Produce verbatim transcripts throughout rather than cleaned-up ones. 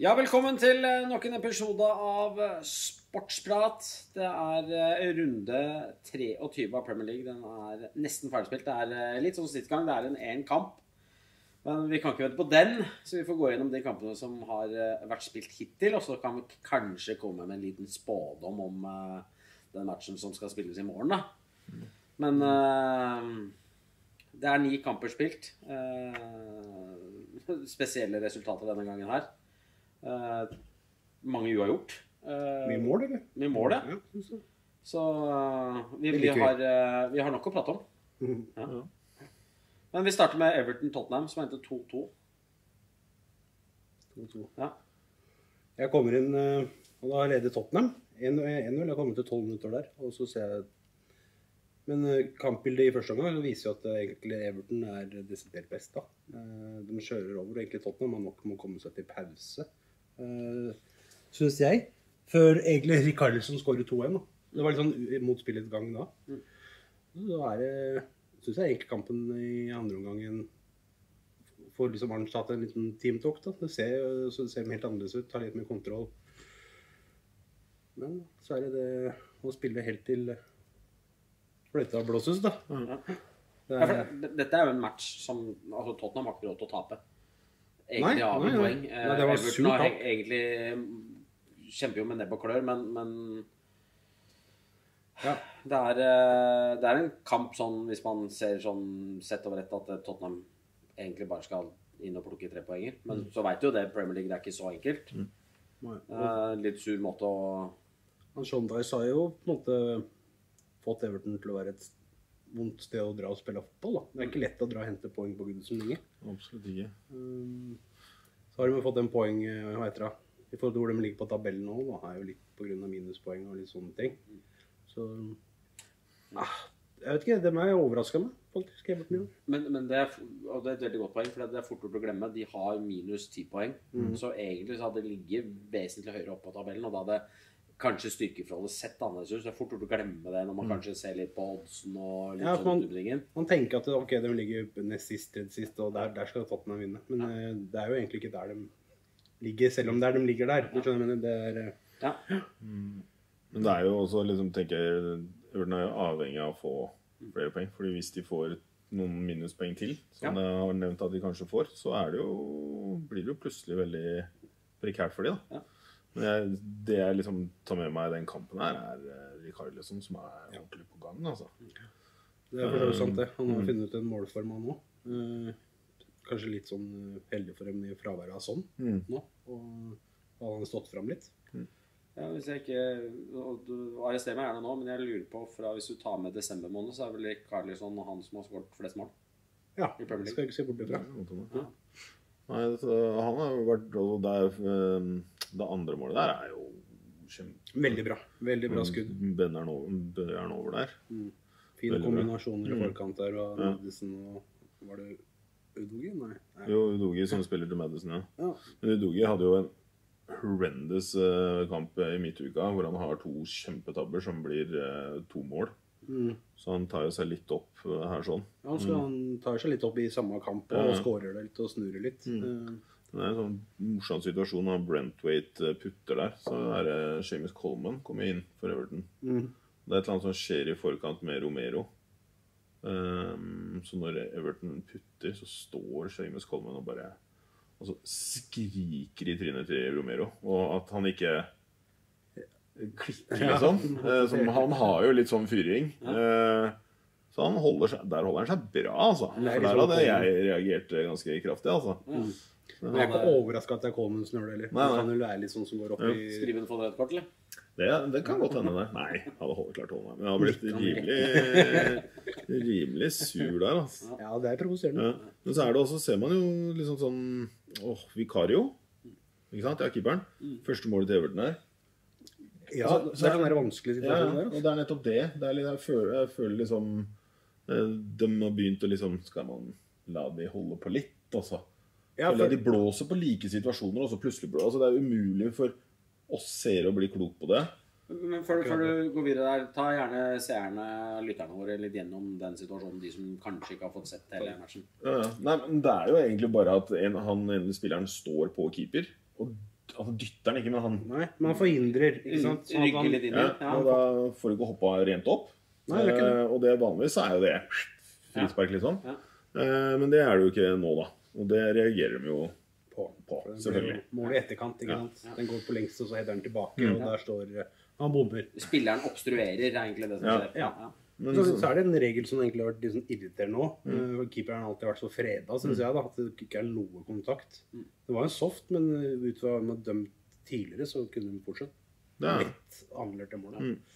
Ja, velkommen til nok en episode av Sportsprat. Det er runde treogtyve av Premier League. Den er nesten ferdigspilt. Det er litt sånn sist gang. Det er en en kamp. Men vi kan ikke vente på den, så vi får gå gjennom de kampene som har vært spilt hittil. Og så kan vi kanskje komme med en liten spådom om den matchen som skal spilles i morgen, da. Men uh, det er ni kamper spilt. Uh, spesielle resultater denne gangen her. Uh, mange uavgjort. Uh, mye mål, eller? Mye mål, ja. Ja, så uh, vi, vi, har, uh, vi har nok å prate om. Mm. Ja. Men vi starter med Everton-Tottenham, som endte to to. to to. Ja. Jeg kommer inn, uh, og da leder Tottenham. en null. Jeg har kommet til tolv minutter der, og så ser jeg... Men uh, kampbildet i første omgang viser jo at uh, egentlig Everton er desidert best da. Uh, de kjører over, og egentlig Tottenham man nok må komme seg til pause. Uh, synes jeg. Før egentlig Rikarlison skårer to en da. Det var litt sånn motspillet gang da. Mm. Så er det, synes jeg egentlig kampen i andre omgangen får liksom Arnstad en liten teamtalk da. Det ser, så det ser helt annerledes ut, tar litt mer kontroll. Men så er det det å spille helt til fløyta blåses da. Mm. Det er, ja, dette er jo en match som altså Tottenham har ikke råd til å tape. Egentlig har vi poeng. Nei, det var Everton har egentlig kjemper jo med nebb og klør, men, men ja. det, er, det er en kamp sånn, hvis man ser sånn sett over rett, at Tottenham egentlig bare skal inn og plukke tre poenger. Men mm. så vet du jo det, Premier League det er ikke så enkelt. Mm. Uh, litt sur måte å... Sondheis har jo på en måte fått Everton til å være et vondt sted å dra og spille fotball da. Det er ikke lett å dra og hente poeng på Goodison lenger. Absolutt ikke. Um, så har de fått en poeng, hva heter det, i forhold til hvor de ligger på tabellen nå, da er jo litt på grunn av minuspoeng og litt sånne ting. Så, ah, jeg vet ikke, de er overrasket meg, faktisk, Everton. Men, men det, er, og det er et veldig godt poeng, for det er fort gjort å glemme. De har minus ti poeng, mm. så egentlig så hadde det ligget vesentlig høyere opp på tabellen, og da hadde kanskje styrkeforholdet sett annerledes ut. Så det er fort gjort å glemme det når man mm. kanskje ser litt på oddsen og litt ja, sånn man, utbyggingen. Man tenker at ok, de ligger nest sist, tredje sist, og der, der skal Tottenham vinne. Men ja. det er jo egentlig ikke der de ligger, selv om der de ligger der. Du skjønner, men det er... Ja. Mm. Men det er jo også, liksom, tenker jeg, Everton er jo avhengig av å få flere poeng. Fordi hvis de får noen minuspoeng til, som ja. jeg har nevnt at de kanskje får, så er det jo, blir det jo plutselig veldig prekært for de da. Ja. Men jeg, det jeg liksom tar med meg i den kampen her er Rikarlison som er ordentlig på gang, altså. Det er for så sant det. Han har funnet ut en målform han nå. Eh, kanskje litt sånn heldig for dem i fraværet av sånn mm. nå. Og har han stått frem litt. Mm. Ja, hvis jeg ikke, og du arresterer meg gjerne nå, men jeg lurer på, fra hvis du tar med desember måned, så er vel Rikarlison han som har skåret flest mål? Ja, det skal jeg ikke se bort ifra. Ja. Nei, det, han har jo vært, og der, det andre målet der er jo kjempe... Veldig bra, veldig bra skudd. Bønner han over, bønner han over der. Mm. Fine kombinasjoner bra. I forkant der, og ja. Madison og... Var det Udogi? Nei. Nei. Jo, Udogi som spiller til Madison, ja. ja. Men Udogi hadde jo en horrendous kamp i midtuka, hvor han har to kjempetabber som blir to mål. Mm. Så han tar jo seg litt opp her sånn. Ja, så han tar seg litt opp i samme kamp og ja. Skårer det litt og snurrer litt. Mm. Det er en sånn morsom situasjon når Brentwaite putter der. Så er det Seamus Coleman kommer inn for Everton. Mm. Det er et eller annet som skjer i forkant med Romero. Um, så når Everton putter, så står Seamus Coleman og bare altså, skriker i trynet til Romero. Og at han ikke... klikker liksom. Ja. Som, han har jo litt sånn fyring. Ja. Så han holder seg, der holder han seg bra, altså. For der hadde jeg reagert ganske kraftig, altså. Mm. Men jeg er ikke overrasket at det er Coleman som gjør det, eller? Nei, nei. Det kan jo være litt sånn som går opp ja. I... Skriver han for det et kort, eller? Det, det kan godt hende det. Nei, jeg hadde holdt klart holdt meg. Men jeg har blitt rimelig, rimelig sur der, altså. Ja, det er provoserende. Ja. Men så er det også, ser man jo liksom sånn, åh, Vicario. Ikke sant? Ja, keeperen. Første målet til Everton her. Ja, så, så er det en vanskelig situasjon ja, der. Og det er nettopp det. Det er litt, jeg, føler, jeg føler liksom de har begynt å liksom, skal man la de holde på litt, altså. Ja, for... De blåser på like situasjoner, og så plutselig blåser. Altså, det er umulig for oss seere å bli klok på det. Men før, før du går videre der, ta gjerne seerne, lytterne våre litt gjennom den situasjonen, de som kanskje ikke har fått sett hele matchen. Ja, nei, men det er jo egentlig bare at en, han, en spilleren står på keeper, og altså dytter han ikke, men han Nei, man forhindrer, ikke sant? Sånn at Rygger han- litt inn i. ja, Ja. og da får du ikke hoppa rent opp. Nei, det er ikke det. Eh, og det vanligvis er jo det frispark, liksom. Ja. Eh, men det er det jo ikke nå, da. Og det reagerer de jo på, på, For det selvfølgelig. blir Mål i etterkant, ikke Ja. sant? Den går på lengst, og så header den tilbake, Mm. og der står eh, han bomber. Spilleren obstruerer, er egentlig det som Ja. skjer. Ja. Ja. Men Så, så, så er det en regel som egentlig har vært litt sånn irriterende nå. Mm. Keeperen har alltid vært så freda, synes jeg, da, at det ikke er noe kontakt. Det var en soft, men ut fra hva man har dømt tidligere, så kunne de fortsatt det er, lett annullert det målet. Mm.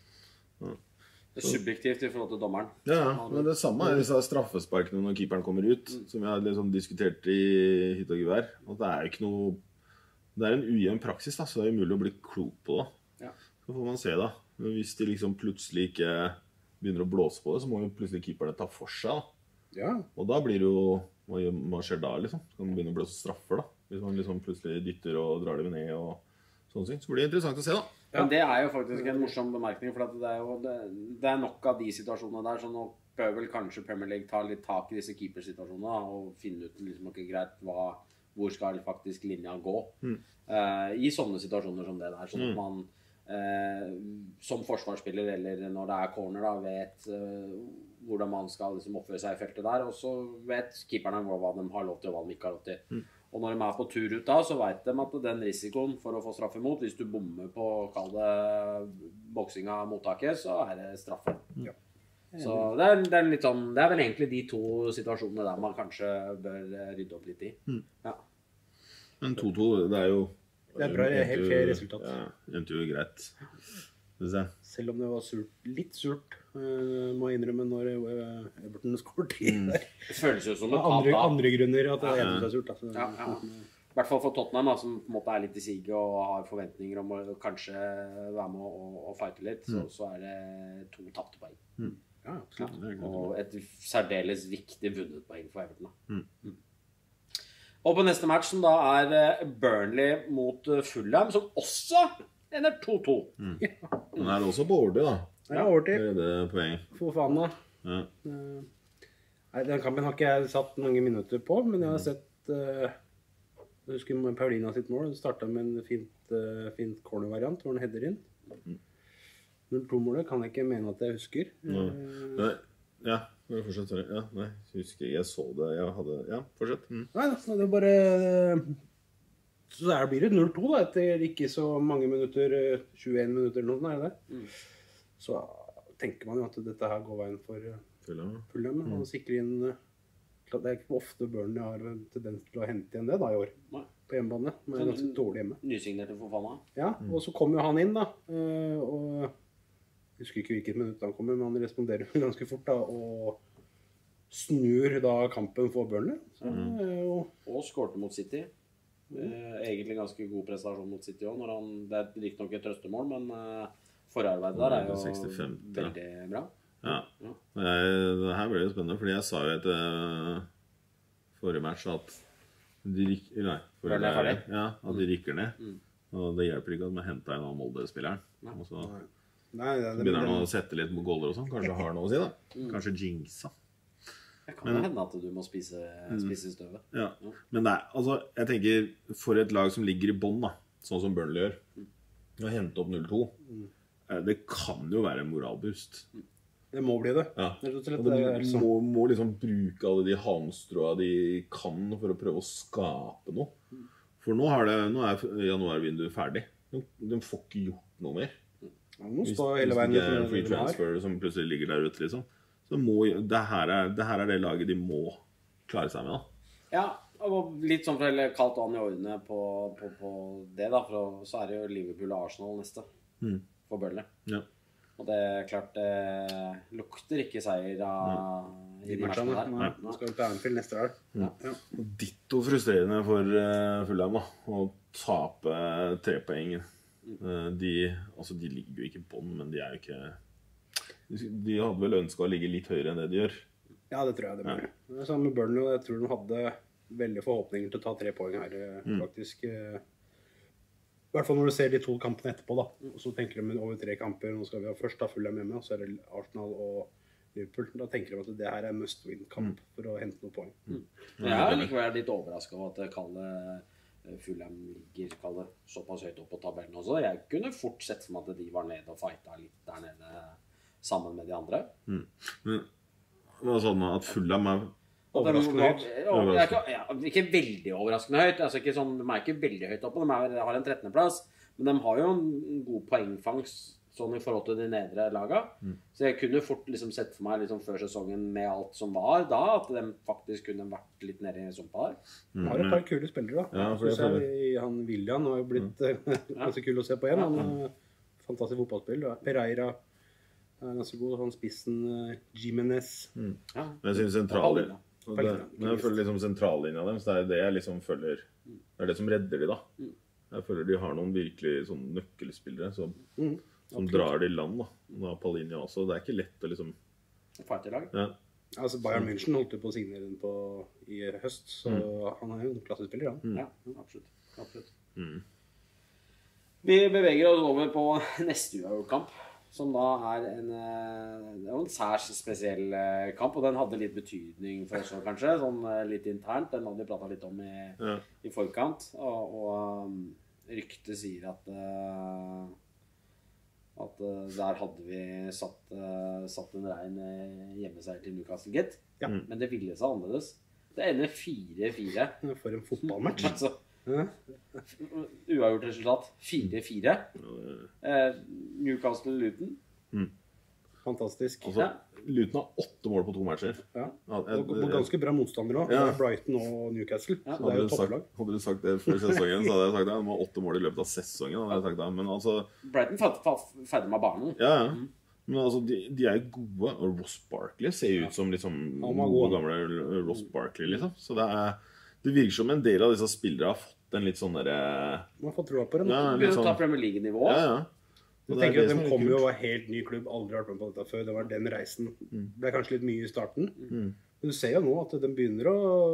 Det er subjektivt i forhold til dommeren. ja, men det samme er disse straffesparkene når keeperen kommer ut, som jeg har liksom diskutert i hytt og gevær. At det er jo ikke noe Det er en ujevn praksis, da, så det er umulig å bli klok på det. Ja. Så får man se, da. Men hvis de liksom plutselig ikke begynner å blåse på det, så må jo plutselig keeperne ta for seg, da. Ja. Og da blir det jo Hva, gjør- hva skjer da, liksom? Kan man begynne å blåse straffer, da? Hvis man liksom plutselig dytter og drar dem ned og sånne ting. Så blir det interessant å se, da. Men det er jo faktisk en morsom bemerkning, for at det er jo det, det er nok av de situasjonene der, så nå bør vel kanskje Premier League ta litt tak i disse keepersituasjonene da, og finne ut liksom ok, greit, hva, hvor skal faktisk linja gå eh, i sånne situasjoner som det der, sånn at man eh, som forsvarsspiller eller når det er corner da, vet eh, hvordan man skal liksom oppføre seg i feltet der, og så vet keeperne hva de har lov til og hva de ikke har lov til. Og når de er på tur ut da, så vet de at den risikoen for å få straffe imot, hvis du bommer på, kall det, boksinga mottaket, så er det straffe. Ja. Så det er, det, er litt sånn, det er vel egentlig de to situasjonene der man kanskje bør rydde opp litt i. Ja. Men to to, det er jo Det er bra, det er helt endte fair jo- resultat. Ja, endte jo greit. Synes jeg. Selv om det var surt, litt surt, eh, må jeg innrømme, når eh, Everton skåret i der. Det føles jo som Av et tap andre, da. andre grunner at det Ja. endte seg surt. Altså. Ja, ja. I hvert fall for Tottenham, da, som på en måte er litt i siget og har forventninger om å kanskje være med og, og fighte litt, så, så er det to tapte poeng. Ja, absolutt. Det er greit. Og et særdeles viktig vunnet poeng for Everton. Da. Mm. Og på neste match, som da er eh, Burnley mot eh, Fulham, som også ender to to. Men er det også på overtid, da? Ja, overtid. Det er det poeng. For faen da. Ja. Eh, Nei, den kampen har ikke jeg satt mange minutter på, men jeg har sett eh, Jeg husker Paulina sitt mål. Det startet med en fint, uh, fint corner-variant hvor han header inn. null to-målet kan jeg ikke mene at jeg husker. Nei. Eh, Nei. Ja, bare fortsett. Sorry. Ja, nei, jeg husker jeg så det. Jeg hadde Ja, fortsett. Mm. Nei, da, det er bare eh, Så der blir det null to da, etter ikke så mange minutter, eh, tjueen minutter eller noe, er det det? Så tenker man jo at dette her går veien for uh, Fulham. Fulham. Og sikrer inn uh, klart Det er ikke ofte Burnley har en tendens til å hente igjen det da i år. Nei. På hjemmebane. Men er ganske dårlig hjemme. Nysignerte for Fana. Ja, og så kommer jo han inn da. eh, Og jeg husker ikke hvilket minutt han kommer, men han responderer jo ganske fort da. Og snur da kampen for Burnley. Så det er jo Og skårte mot City. Eh, egentlig ganske god prestasjon mot City også, når han, det er riktignok et trøstemål, men eh, forarbeidet der er jo sekstifem, ja. veldig bra. Ja. Ja. Jeg, det her ble jo spennende, fordi jeg sa jo etter uh, forrige match at de rykker Nei, forrige, Burnley er ferdig? ja, at de rykker ned. Mm. Og det hjelper ikke at man henter en annen Molde-spilleren. Nei. Og så Nei, det, det, begynner han det, å sette litt goller og sånn. Kanskje har noe å si, da. Kanskje jinxa. Det kan jo hende at du må spise, spise støvet. Ja. Men nei, altså, jeg tenker for et lag som ligger i bånn, da, sånn som Burnley gjør, å hente opp null to, eh, det kan jo være en moralboost. det må bli det. Ja. Rett og slett, Og det de er helt sånn. må, må liksom bruke alle de halmstråa de kan for å prøve å skape noe. For nå, har det, nå er januarvinduet ferdig. De, de får ikke gjort noe mer. Man må Hvis, stå hvis hele det veien ikke er ut en med free det de har. transfer som plutselig ligger der ute, liksom. Så må, det, her er, det her er det laget de må klare seg med, da. Ja, og litt sånn for å helle kaldt vann i årene på, på, på det, da. For så er det jo Liverpool og Arsenal neste Mm. for Burnley. Ja. Og det er klart det lukter ikke seier av i De de matchene der. Nei, nå skal vi til Anfield neste år. Ja. Og ditto frustrerende for uh, Fulham da, å tape tre poeng. Uh, de, altså, de ligger jo ikke i bånn, men de er jo ikke De, de hadde vel ønsket å ligge litt høyere enn det de gjør. Ja, det tror jeg det blir. Det er samme med Burnley, og jeg tror de hadde veldig forhåpninger til å ta tre poeng her, eh, faktisk. eh. I hvert fall når du ser de to kampene etterpå, da. Og så tenker de over tre kamper. Nå skal vi ha først da Fulham hjemme, og så er det Arsenal og Liverpool. Da tenker de at det her er must win-kamp for å hente noen poeng. Men jeg er likevel litt overrasket over at Kalle Fulham ligger kalle, såpass høyt opp på tabellen også. Jeg kunne fort sett for meg at de var nede og fighta litt der nede sammen med de andre. Mm. Men det var sånn at Fulham er overraskende høyt. Ja, ikke, ja, ikke veldig overraskende høyt. Altså, ikke sånn, de er ikke veldig høyt oppe. De er, har en trettende plass. Men de har jo en god poengfangst sånn i forhold til de nedre laga. Mm. Så jeg kunne fort liksom sett for meg liksom før sesongen med alt som var da, at de faktisk kunne vært litt nede i sumpa der. Mm. Har et par kule spillere da. Ja, for jeg jeg, han William har jo blitt mm. ganske kul å se på igjen. Han er fantastisk fotballspill. Pereira er ganske god. Han spissen uh, Jimenez. Mm. Ja. Men jeg synes sentrallinja. Men jeg føler liksom sentrallinja dem, så det er det jeg liksom føler. Det er det som redder de da. Mm. Jeg føler de har noen virkelig sånn nøkkelspillere som mm. som absolutt drar det i land da. Da Palhinha også. Det er ikke lett å liksom fighterlag. Ja. Altså Bayern München holdt jo på å signere den på i høst, så mm. han er jo en klassespiller, ja. Mm. Ja, absolutt. absolutt. Mm. Vi beveger oss over på neste uavgjort-kamp, som da er en, det er en særs spesiell kamp, og den hadde litt betydning for oss kanskje, sånn litt internt. Den hadde vi pratet litt om i, ja. i forkant, og, og um, ryktet sier at uh, at uh, der hadde vi satt, uh, satt en rein uh, hjemmeseier til Newcastle, gitt. Ja. Mm. Men det ville seg annerledes. Det ender fire fire. For en fotballmatch. Altså, ja. Uavgjort resultat. fire fire. Uh, Newcastle-Luton. Mm. Fantastisk. Altså, ja. Luton har åtte mål på to matcher. Ja. Og på ganske bra motstandere også. Ja. Brighton og Newcastle. Ja. Så det er jo topplag. Hadde du sagt det før sesongen, så hadde jeg sagt det. De har åtte mål i løpet av sesongen. Hadde jeg sagt det. Men altså... Brighton ferdig med barnen. Ja, ja. Mm. Men altså, de, de er gode. Og Ross Barkley ser ut som liksom gode gamle Ross Barkley, liksom. Så det er... Det virker som en del av disse spillere har fått en litt sånn der... Man har fått troa på det. Ja, litt sånn... ta Premier League-nivå. Ja, ja. Jeg tenker at De kommer jo av helt ny klubb, aldri vært med på dette før. Det var den reisen. Det ble kanskje litt mye i starten. Mm. Men du ser jo nå at de begynner å...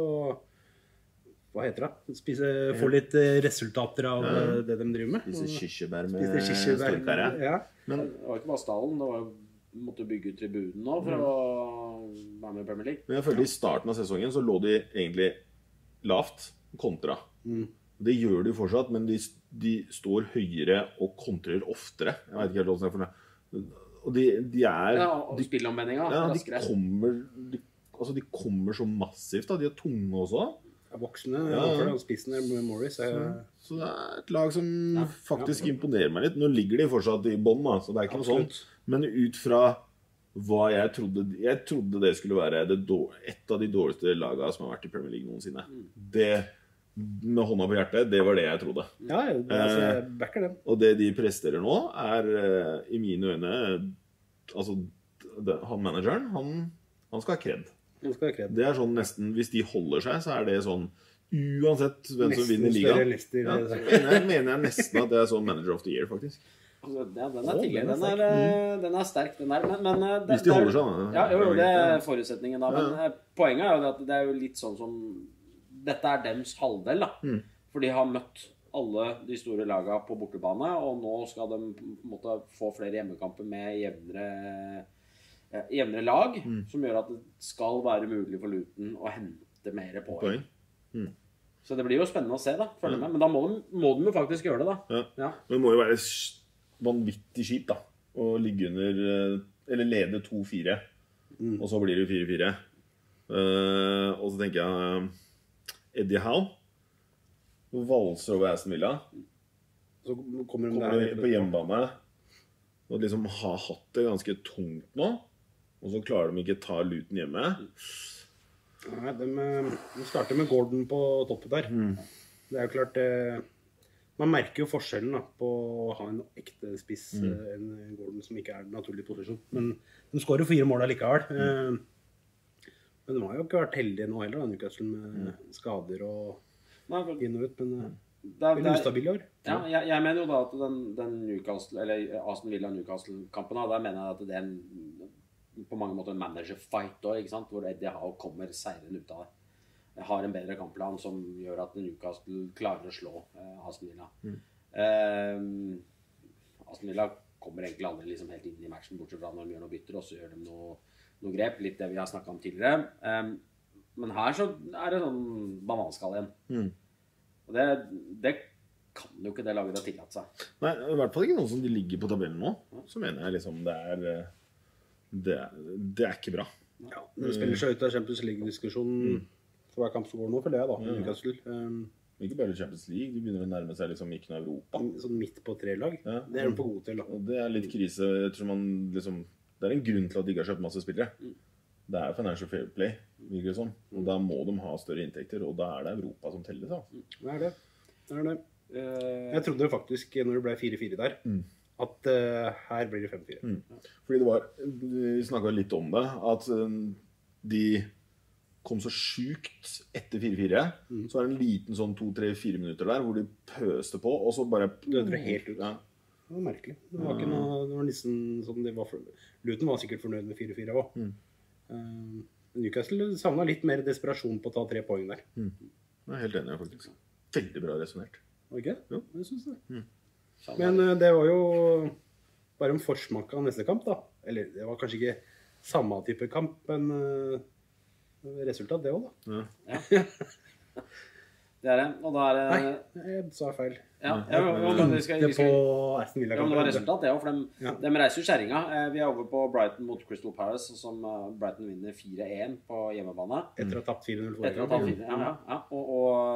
Hva heter det? Spise, få litt resultater av ja. det de driver med. Spise kirsebær med storkare. Ja. Men det var ikke bare stallen, det var jo måtte bygge ut tribunen nå for mm. å være med i Premier League. Men jeg følte i starten av sesongen så lå de egentlig lavt kontra. Mm. Det gjør de fortsatt, men de, de står høyere og kontrer oftere. Jeg vet ikke helt hvordan jeg får det. Og de, de er... Ja, og spillomvendinger. Ja, de kommer, de, altså de kommer så massivt da. De er tunge også. Ja, voksne. Ja, ja. Spissen er Morris. Er... Så, så det er et lag som ja. faktisk ja. imponerer meg litt. Nå ligger de fortsatt i bånd, da, så det er ikke Absolutt. noe sånt. Men ut fra hva jeg trodde... Jeg trodde det skulle være det, et av de dårligste lagene som har vært i Premier League noensinne. Mm. Det... med hånda på hjertet, det var det jeg trodde. Ja, altså, jeg backer den. Eh, og det de presterer nå er eh, i mine øyne altså, det, han manageren han, han skal ha kred. Han skal ha kred. Det er sånn nesten, hvis de holder seg, så er det sånn uansett hvem nesten som vinner ligaen. Nesten ja, jeg mener jeg nesten at det er sånn manager of the year, faktisk. Ja, den er tidlig, den er, mm. den er sterk, den er, men, men det, hvis de holder seg, da. Ja, jo, det er forutsetningen da, men ja. poenget er jo at det er jo litt sånn som dette er dems halvdel da, mm. for de har møtt alle de store lagene på bortebane, og nå skal de på en måte få flere hjemmekamper med jevnere, jevnere lag, mm. som gjør at det skal være mulig for Luton å hente mer poeng. Mm. Så det blir jo spennende å se da, følge med, men da må de, må de jo faktisk gjøre det da. Ja. Ja. Men det må jo være vanvittig kjipt da, å ligge under, eller lede to fire, mm. og så blir det fire fire. Uh, og så tenker jeg... Eddie Howe valser over Aston Villa. Så kommer de kommer på hjemmebane og liksom har hatt det ganske tungt nå, og så klarer de ikke ta Luton hjemme. Nei, de, de starter med Gordon på toppen der. Mm. Det er jo klart eh, man merker jo forskjellen da, på å ha en ekte spiss mm. en Gordon som ikke er en naturlig posisjon, men de skårer fire mål allikevel. Mm. Men de har jo ikke vært heldige nå heller, da, Newcastle, med mm. skader og Nei, for... inn og ut, men det er ustabil i år. Ja, jeg, jeg mener jo da at den, den Newcastle, eller Aston Villa-Newcastle-kampen, da mener jeg at det er en, på mange måter en manager-fight da, ikke sant? Hvor Eddie Howe kommer seirende ut av det. Jeg har en bedre kampplan som gjør at Newcastle klarer å slå eh, Aston Villa. Mm. Eh, Aston Villa kommer egentlig aldri liksom helt inn i matchen, bortsett fra når de gjør noe bytter, og så gjør de noe noe grep, litt det vi har snakket om tidligere. Um, men her så er det sånn bananskall igjen. Mm. Og det, det kan jo ikke det laget ha tillatt seg. Nei, i hvert fall ikke noe som de ligger på tabellen nå. Så mener jeg liksom det er Det er, det er ikke bra. Ja, de spiller seg ut av Champions League-diskusjonen for hver kamp som går nå, for det da, mm. Newcastle. Um, ikke bare Champions League, de begynner å nærme seg liksom ikke noe Europa. Sånn midt på tre lag, ja. Det er de for gode til. Da. Og det er litt krise, jeg tror man liksom, det er en grunn til at de ikke har kjøpt masse spillere. Det er financial fair play, virker det som. Og da må de ha større inntekter, og da er det Europa som teller. Da. Det er det. Det er det. Jeg trodde faktisk, når det ble fire fire der, mm. at uh, her blir det fem fire. Mm. Fordi det var, vi snakket litt om det, at uh, de kom så sykt etter fire fire. Mm. Så var det en liten sånn to tre fire minutter der, hvor de pøste på, og så bare døde det helt ut. Ja. Det var merkelig. Det var ikke noe, det var nesten sånn de var for... Luton var sikkert fornøyd med fire fire også. Mm. Uh, Newcastle savnet litt mer desperasjon på å ta tre poeng der. Mm. Jeg er helt enig, faktisk. Veldig bra resonert. Var ikke? Jo. Jeg synes det. Mm. Men uh, det var jo bare en forsmak av neste kamp, da. Eller det var kanskje ikke samme type kamp, men uh, resultat det også, da. Ja. Ja. Det er det, og da er det... Nei, jeg sa feil. Ja, ja, ja, men vi skal... Det på Aston Villa. Ja, men det var resultat, det også, for de, ja. de reiser jo skjæringa. Vi er over på Brighton mot Crystal Palace, som Brighton vinner fire én på hjemmebane. Etter å ha tapt fire null for Etter å ha tapt fire, ja, ja. ja. Og,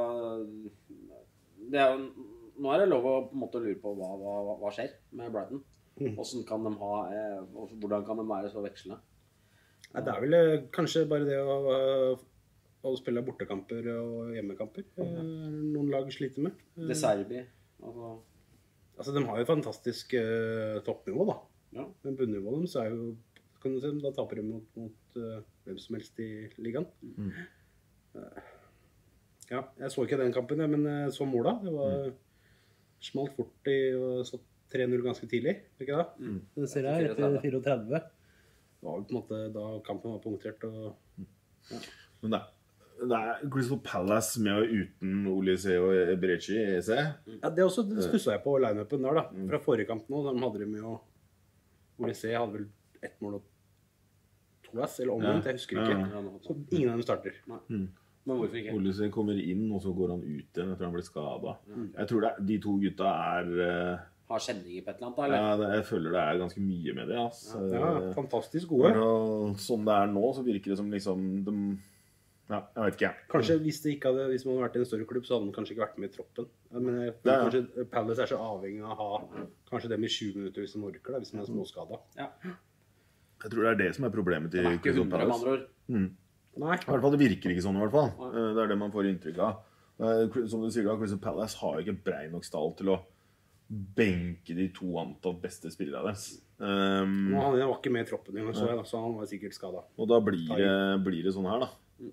og det er jo... Nå er det lov å på en måte lure på hva, hva, hva skjer med Brighton. Hvordan kan de ha... Hvordan kan de være så vekslende? Ja, det er vel kanskje bare det å... å spille bortekamper og hjemmekamper. Noen lag sliter med. Det Serbi. Altså... altså, de har jo fantastisk uh, toppnivå, da. Ja. Men bunnivået deres er jo, kan du si, da taper de mot, mot uh, hvem som helst i ligaen. Mm. Uh, ja, jeg så ikke den kampen, men jeg så måla. Det var mm. smalt fort i og så tre null ganske tidlig, ikke da? Mm. Den ser jeg etter fireogtredve. Det var jo på en måte da kampen var punktert og... Ja. Men det Det er Crystal Palace med og uten Olise og Eberechi, jeg ser. Ja, det også stusset jeg på line-upen der da. Fra forrige kamp nå, de hadde de jo... Olise hadde vel ett mål og to ass, eller omvendt, jeg husker ikke. Ja. Så ingen av dem starter. Nei. Mm. Men hvorfor ikke? Olise kommer inn, og så går han ut igjen etter han blir skadet. Mm. Jeg tror det, de to gutta er... Uh, har kjenninger på et eller annet, eller? Ja, det, jeg føler det er ganske mye med det, altså. Ja, ja, fantastisk gode. Og sånn det er nå, så virker det som liksom... De, ja, jeg vet ikke. Kanskje hvis, det ikke hadde, hvis man hadde vært i en større klubb, så hadde man kanskje ikke vært med i troppen. Men jeg føler ja, ja. Kanskje Palace er så avhengig av å ha kanskje dem i tjue minutter hvis de orker da, hvis man er småskadet. Ja. Jeg tror det er det som er problemet til Crystal Palace. Mm. Nei. I hvert fall det virker ikke sånn i hvert fall. Nei. Det er det man får inntrykk av. Som du sier da, Crystal Palace har ikke brei nok stall til å benke de to antall beste spillere deres. Um, han var ikke med i troppen, så, ja. Så han var sikkert skadet. Og da blir det, blir det sånn her da.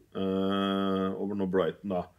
Uh, over nå Brighton da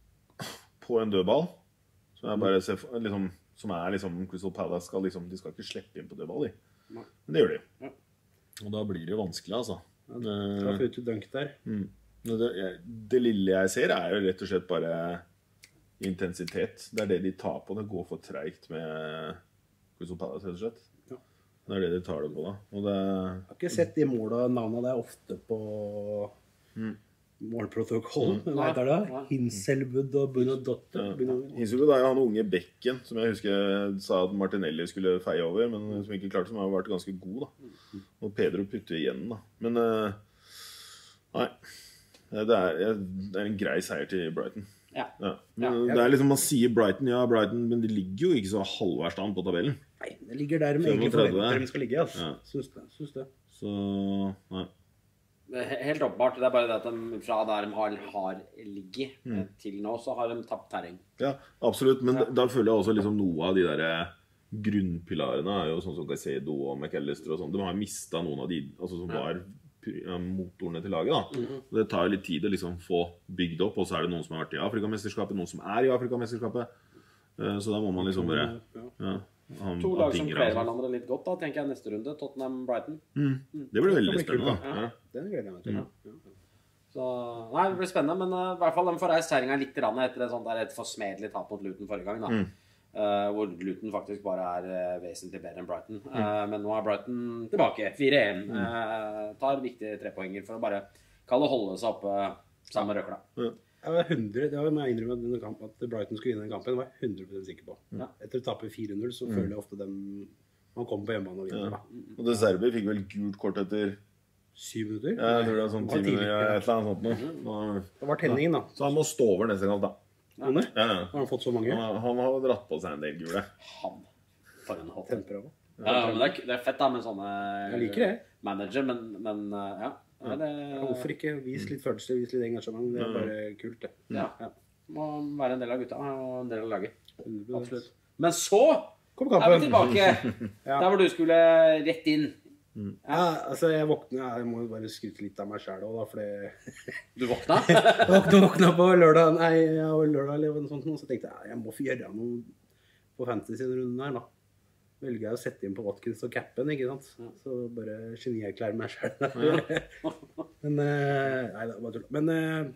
på en dødball som er bare liksom, som er liksom Crystal Palace skal liksom, de skal ikke slippe inn på dødball de. Men det gjør de ja. Og da blir det vanskelig altså ja, traff ut i dunk der mm. det, det lille jeg ser er jo rett og slett bare intensitet, det er det de tar på, det går for tregt med Crystal Palace rett og slett ja. Det er det de tar det på da og det... Jeg har ikke sett de målene, navnene der ofte på mm. målprotokollen, mm. hva heter det? Ja. Hinselwood og Bunodotte. Ja. Hinselwood er jo han unge bekken, som jeg husker sa at Martinelli skulle feie over, men som ikke klarte, som har vært ganske god da. Og Pedro putter igjen da. Men, uh, nei, det er, det er en grei seier til Brighton. Ja. Ja. Men, ja. Det er liksom, man sier Brighton, ja Brighton, men de ligger jo ikke så halvverstand på tabellen. Nei, det ligger der de egentlig forventer de skal ligge, altså. Ja. Syns det, syns det. Så, nei. Helt åpenbart, det er bare det at de fra der de har, har ligget mm. til nå, så har de tapt terreng. Ja, absolutt, men ja. Da, da føler jeg også liksom noe av de der grunnpilarene er jo sånn som Caicedo og McAllister og sånn. De har mistet noen av de altså, som ja. var ja, motorene til laget da. Mm-hmm. Det tar litt tid å liksom få bygd opp, og så er det noen som har vært i Afrikamesterskapet, noen som er i Afrikamesterskapet. Så da må man liksom bare... Ja. Han, to lag som kler hverandre litt godt da, tenker jeg neste runde, Tottenham-Brighton. Mm. Det blir veldig spennende. Ja. Ja. Den gleder jeg meg til. Ja. Så, nei, det blir spennende, men uh, i hvert fall de får reist seiringen litt etter et, sånt, et forsmedelig tap mot Luton forrige gang. Da. Mm. Uh, hvor Luton faktisk bare er uh, vesentlig bedre enn Brighton. Uh, mm. Men nå er Brighton tilbake, fire én. Mm. Uh, tar viktige trepoenger for å bare kalle holde seg oppe sammen med Røkla. Ja. Jeg var hundre, det var med å innrømme at, denne kampen, at Brighton skulle vinne den kampen, det var jeg hundre prosent sikker på. Ja. Etter å tape fire null, så mm. føler jeg ofte dem, man kommer på hjemmebane og vinner. Ja. Og det Serbi fikk vel gult kort etter... Syv minutter? Ja, jeg tror det var sånn ti minutter, ja, et eller annet sånt noe. Det var tenningen da. Så han må stå over neste kamp da. Ja. Ja, ja. Har han fått så mange? Han, han har dratt på seg en del gule. Han, for en hopp. Temperava. Ja, men det er, det er fett da med sånne jeg liker det. Manager, men, men ja. ja det, hvorfor ikke vise litt følelse, vise litt engasjement, det er bare kult det. Ja, ja. Må være en del av gutta og en del av laget. Absolutt. Men så er vi tilbake ja. Der hvor du skulle rett inn. Mm. Ja, altså jeg våkna, jeg må jo bare skryte litt av meg selv også da, fordi... Du våkna? jeg våkna, våkna på lørdag, nei, ja, lørdag eller noe sånt, og så tenkte jeg, jeg må få gjøre noe på fantasy-runden her da. Velger jeg å sette inn på Watkins og Cappen, ikke sant? Ja. Så bare genierklære meg selv. Ja. Men, nei, det var tull. Men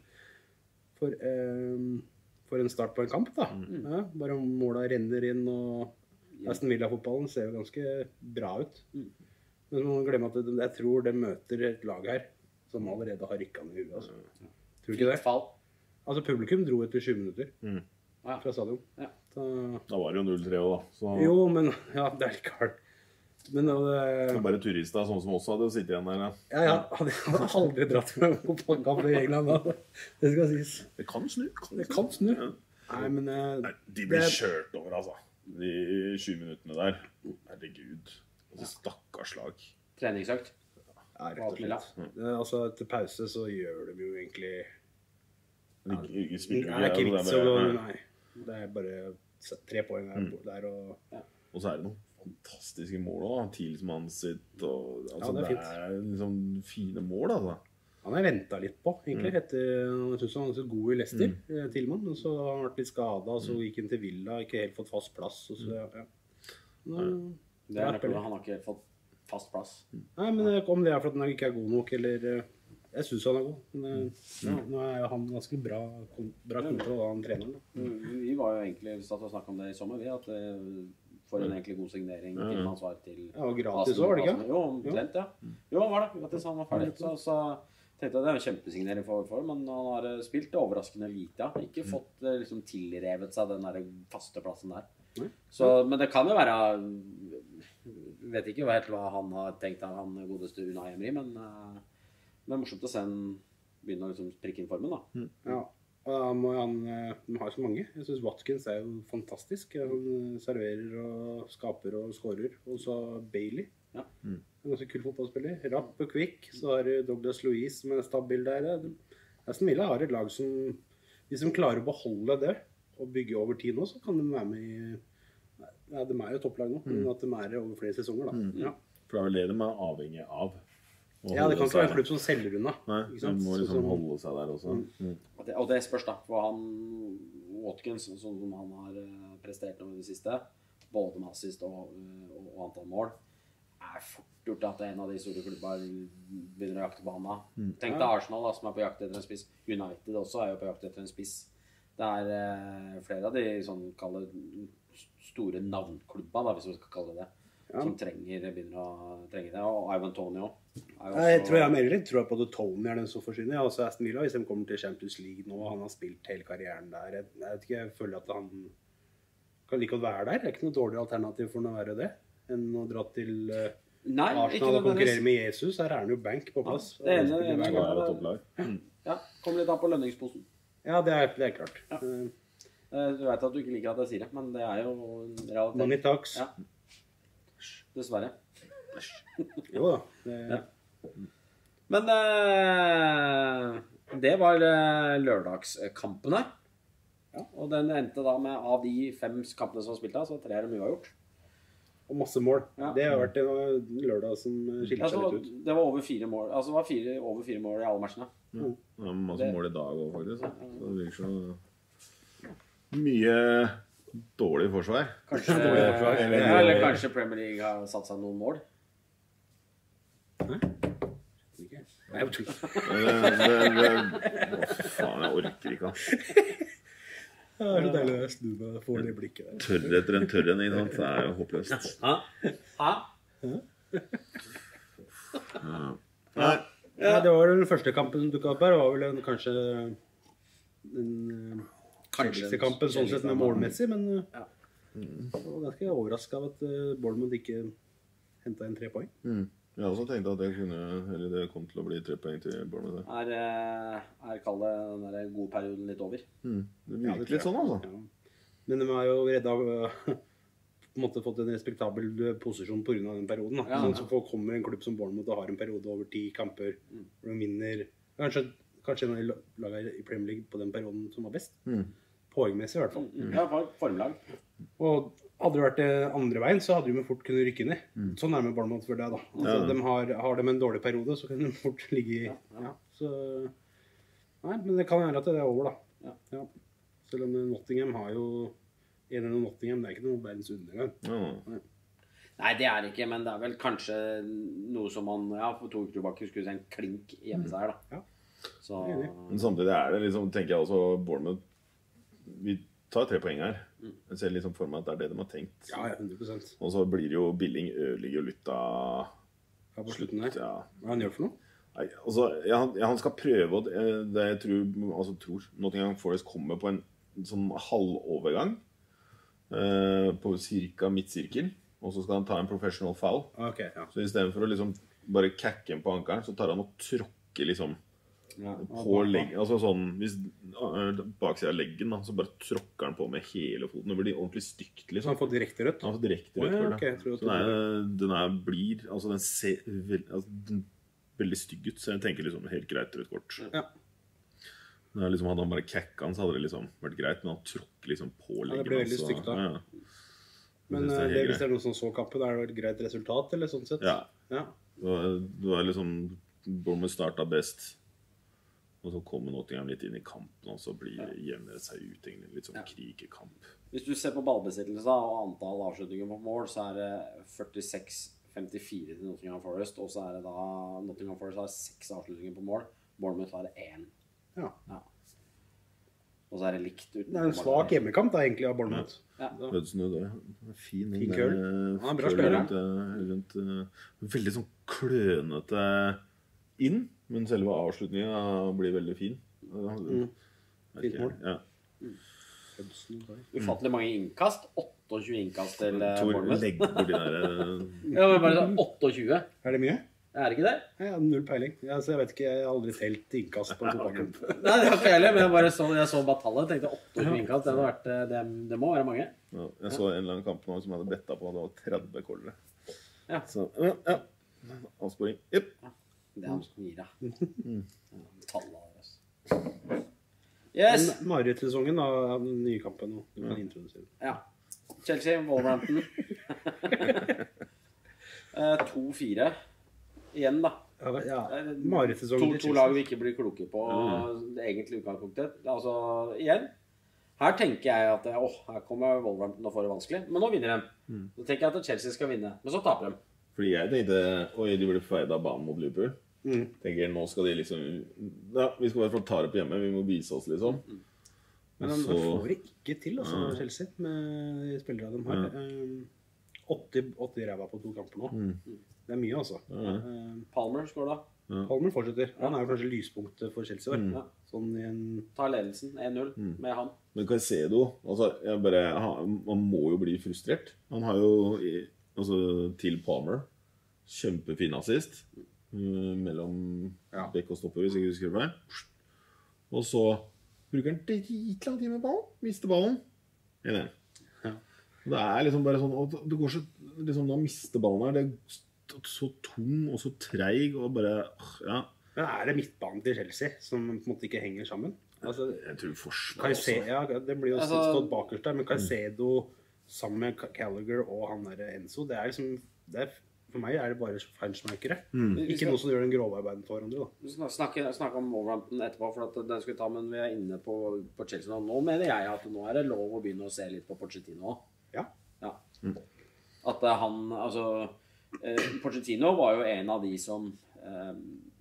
for, um, for en start på en kamp da, mm. ja, bare måla renner inn, og Aston Villa-fotballen ser jo ganske bra ut. Mm. Men man glemmer at det, jeg tror det møter et lag her som allerede har rykket ned i huet. Altså. Tror du ikke det? Fall. Altså publikum dro etter tjue minutter mm. fra stadion. Ja. Så... Da var det jo null tre også da. Så... Jo, men ja, det er ikke hardt. Men det... det er bare turister sånn som også hadde sittet igjen der. Ja, ja, ja. Hadde, hadde aldri dratt med fotballkamp i England da. Det skal sies. Det kan snu. Kan det kan snu. Ja. Nei, men... Uh, Nei, de blir det... kjørt over, altså. De tjue minuttene der. Herregud. Altså, stakkars lag. Treningsøkt. Ja, rett og slett. Mm. Altså, etter pause så gjør de jo egentlig... Ja, de, de spiller det er ikke vits å gå, nei. Det er bare tre poeng der, mm. der og... Ja. Og så er det noen fantastiske mål også, Tilsmann sitt, og... Altså, ja, det er fint. Det er liksom fine mål, altså. Han har ventet litt på, egentlig, mm. etter... Jeg synes han var så god i Leicester, mm. Tilman, og så har han vært litt skadet, og så gikk han til Villa, ikke helt fått fast plass, og så, ja. Nå, det er nok han har ikke helt fått fast plass. Nei, men om det er for at han ikke er god nok, eller... Jeg synes han er god, men ja, nå er han ganske bra, bra kontroll av han treneren. Mm. Vi var jo egentlig satt og snakket om det i sommer, vi, at for en egentlig god signering til hans var til... Ja, og gratis også, var det ikke? Jo, omtrent, ja. Jo, han var det, gratis, han var ferdig. Så, så tenkte jeg det er en kjempesignering for, for men han har spilt overraskende lite, ja. Ikke fått liksom tilrevet seg den der faste plassen der. Så, men det kan jo være... Jeg vet ikke helt hva han har tenkt av han godeste Unai Emery, men uh, det er morsomt å se han begynne å liksom prikke inn formen da. Mm. Ja, og da må han, de har jo så mange. Jeg synes Watkins er jo fantastisk. Han serverer og skaper og skårer. Og så Bailey. Ja. Mm. En ganske kul fotballspiller. Rapp og Quick. Så har du Douglas Luiz som er stabil der. Aston Villa har et lag som, hvis de klarer å beholde det og bygge over tid nå, så kan de være med i... Ja, de er jo topplag nå, men at de er over flere sesonger da. Mm. Ja. For det er vel det de er avhengig av. Ja, det kan ikke være en klubb som selger unna. Nei, de må liksom holde seg der også. Mm. Mm. Og, det, og det spørs da, for han, Watkins, sånn som han har prestert over det siste, både med assist og, og, og antall mål, er fort gjort at en av de store klubbene begynner å jakte på han da. Mm. Tenk deg Arsenal da, som er på jakt etter en spiss. United også er jo på jakt etter en spiss. Det er eh, flere av de sånn kaller store navnklubber da, hvis vi skal kalle det det, ja. Som trenger, begynner å trenge det, og Ivan Toney også. også. Jeg tror jeg mer litt tror jeg på at Tony er den som forsvinner. Ja, altså Aston Villa, hvis de kommer til Champions League nå, han har spilt hele karrieren der, jeg, jeg vet ikke, jeg føler at han kan like å være der. Det er ikke noe dårlig alternativ for å være det, enn å dra til uh, Nei, Arsenal og konkurrere med Jesus. Her er han jo bank på plass. Ja, det ene, det ene, det er topplag. Ja, kommer litt an på lønningsposen. Ja, det er, det er klart. Ja. Du vet at du ikke liker at jeg sier det, men det er jo en realitet. Money talks. Ja. Dessverre. Jo da. Det... Ja. Men uh, det var uh, lørdagskampene. Ja. Og den endte da med, av de fem kampene som spilte, så tre er det mye har gjort. Og masse mål. Ja. Det har vært en lørdag som skilte ja, seg litt ut. Det var over fire mål. Altså det var fire, over fire mål i alle matchene. Ja. Det var masse det... mål i dag også, faktisk. Så, så det virker så... Mye dårlig forsvar. Kanskje, dårlig forsvar. Eller, ja, eller kanskje Premier League har satt seg noen mål. Hæ? Ikke. Nei, jeg tror Å, faen, jeg orker ikke. Ja, det er så deilig å snu meg og få det blikket der. Tørre etter en tørre, ikke sant? Det er jo håpløst. Hæ? Hæ? Nei. Ja, det var den første kampen som dukket opp her. Det var vel en, kanskje den kjedeligste kampen sånn sett med målmessig, men ja. jeg var ganske overrasket av at uh, Bournemouth ikke hentet inn tre poeng. Mm. Jeg har også tenkt at det, kunne, eller det kom til å bli tre poeng til Bournemouth. Er, er kallet den der gode perioden litt over? Mm. Det Ja, virker det litt sånn, altså. Ja. Men de har jo redda på en måte fått en respektabel posisjon på grunn av den perioden. Da. Ja, sånn ja. som folk kommer en klubb som Bournemouth og har en periode over ti kamper, hvor de vinner kanskje, kanskje en av de lagene i Premier League på den perioden som var best. Mm. Poengmessig i hvert fall. Mm. Ja, for formlag. Og hadde det vært det andre veien, så hadde de fort kunne rykke ned. Mm. Sånn er det med Bournemouth for det da. Altså, Ja. de har, har de en dårlig periode, så kan de fort ligge i... Ja, ja. Ja, så... Nei, men det kan være at det er over da. Ja. Ja. Selv om Nottingham har jo... En eller Nottingham, det er ikke noe verdens undergang. Ja. Nei, det er det ikke, men det er vel kanskje noe som man, ja, for to uker tilbake skulle se en klink hjemme seg her, da. Ja. Så, Enig. Men samtidig er det liksom, tenker jeg også, Bournemouth, vi tar tre poeng her. Jeg ser liksom for meg at det er det de har tenkt. Ja, ja, hundre prosent. Og så blir det jo Billing ødelegger jo litt av Ja, på slutten der. Ja. Hva han gjør for noe? Nei, altså, ja, han- ja, han skal prøve, og det, det jeg tror, altså tror, Nottingham Forest kommer på en sånn halvovergang, eh, på cirka midtsirkel, og så skal han ta en professional foul. Ah, ok, ja. Så i stedet for å liksom bare kakke den på ankeren, så tar han og tråkker liksom ja. på leggen, altså sånn, hvis øh, baksiden av leggen da, så bare tråkker han på med hele foten. Det blir ordentlig stygt Så liksom. han får direkte rødt? Han får direkte Å, rødt ja, for det. ok, jeg tror at Så den er, den er blir, altså den ser vel, altså, den veldig stygg ut, så jeg tenker liksom helt greit rødt kort. Ja. Det er liksom, hadde han bare kakket han, så hadde det liksom vært greit, men han tråkker liksom på leggen. det blir veldig altså. stygt da. Ja. Men Jeg synes eh, det er det, helt hvis det er noe som så kappen, er det et greit resultat, eller sånn sett? Ja, Ja. det var, det var liksom, Bournemouth startet best, og så kommer Nottingham litt inn i kampen, og så blir det jevner det seg ut, egentlig, litt sånn Ja. krigekamp. Hvis du ser på ballbesittelse da, og antall avslutninger på mål, så er det førtiseks femtifire til Nottingham Forest, og så er det da Nottingham Forest har seks avslutninger på mål, Bournemouth har én. Ja. Ja. Og så er det likt uten. Det er en svak hjemmekamp da, egentlig, av Bournemouth. Ja. Da- Hudson Odoi, han er fin. den Fin der, køl. eh, Han er bra køl spiller, rundt, eh, rundt, eh, veldig sånn klønete inn, men selve avslutningen blir veldig fin. Mm. Fint mål. Ja. Hudson Odoi. Ufattelig mange innkast. åttiåtte innkast til eh, Tor Bournemouth. legger borti der eh, Ja, men bare sånn åttiåtte. Er det mye? Er det ikke det? Jeg har null peiling. Jeg, altså, jeg vet ikke, jeg har aldri telt innkast på en fotballkamp. Nei, det har ikke jeg heller, men jeg bare så, jeg så bare tallet, tenkte åttiåtte innkast, det, hadde vært, eh, det, det må være mange. ja, Jeg så en eller annen kamp nå som hadde betta på at det var tretti kollere. Ja. Så, ja, ja. Avsporing. Jep. Det er han som gir deg. Ja, tallet deres. Yes! Men Marit-sesongen da, av den nye kampen nå. Du kan introdusere. Ja. Chelsea, Wolverhampton. Eh, to fire. Igjen, da. Ja, ja. To, Marit-sesongen to lag vi ikke blir kloke på det egentlige utgangspunktet. Altså, igjen. Her tenker jeg at åh, her kommer Wolverhampton og får det vanskelig. Men nå vinner de. Så tenker jeg at Chelsea skal vinne. Men så taper de. Fordi jeg tenkte oi, de ble feid av banen mot Liverpool. Mm. Tenker nå skal de liksom ja, vi skal i hvert fall ta det på hjemme. Vi må vise oss, liksom. Men Og han så- får det ikke til, altså, Chelsea, med de spillere de har. Um, åtti, åtti ræva på to kamper nå. Det er mye, altså. Ja. Um, Palmer skår da. Palmer fortsetter. Han er jo kanskje lyspunktet for Chelsea. Mm. Ja. Sånn i en... Tar ledelsen en null med han. Men Caicedo, altså, jeg bare, han, man må jo bli frustrert. Han har jo, i- altså, til Palmer, kjempefin assist, uh, mellom Ja. bekk og stopper, hvis jeg ikke husker det feil. Og så bruker han dritlang tid med ballen, mister ballen. en en. Ja. Det er liksom bare sånn, og det går så, liksom, når han mister ballen her, det er så tung og så treig, og bare, ja, Men er det midtbanen til Chelsea som på en måte ikke henger sammen? Altså, jeg tror forsvar Caicedo, også. ja, det blir jo Altså- stått bakerst der, men Caicedo sammen med Gallagher og han der Enzo, det er liksom, det er, for meg er det bare feinsmerkere. Vi Ikke skal- noe som gjør den grove arbeidet for hverandre da. Vi skal snakke, snakke om Wolverhampton etterpå, for at den skal vi ta, men vi er inne på, på Chelsea nå. Nå mener jeg at nå er det lov å begynne å se litt på Pochettino også. Ja. Ja. At eh, han, altså eh, Pochettino var jo en av de som eh,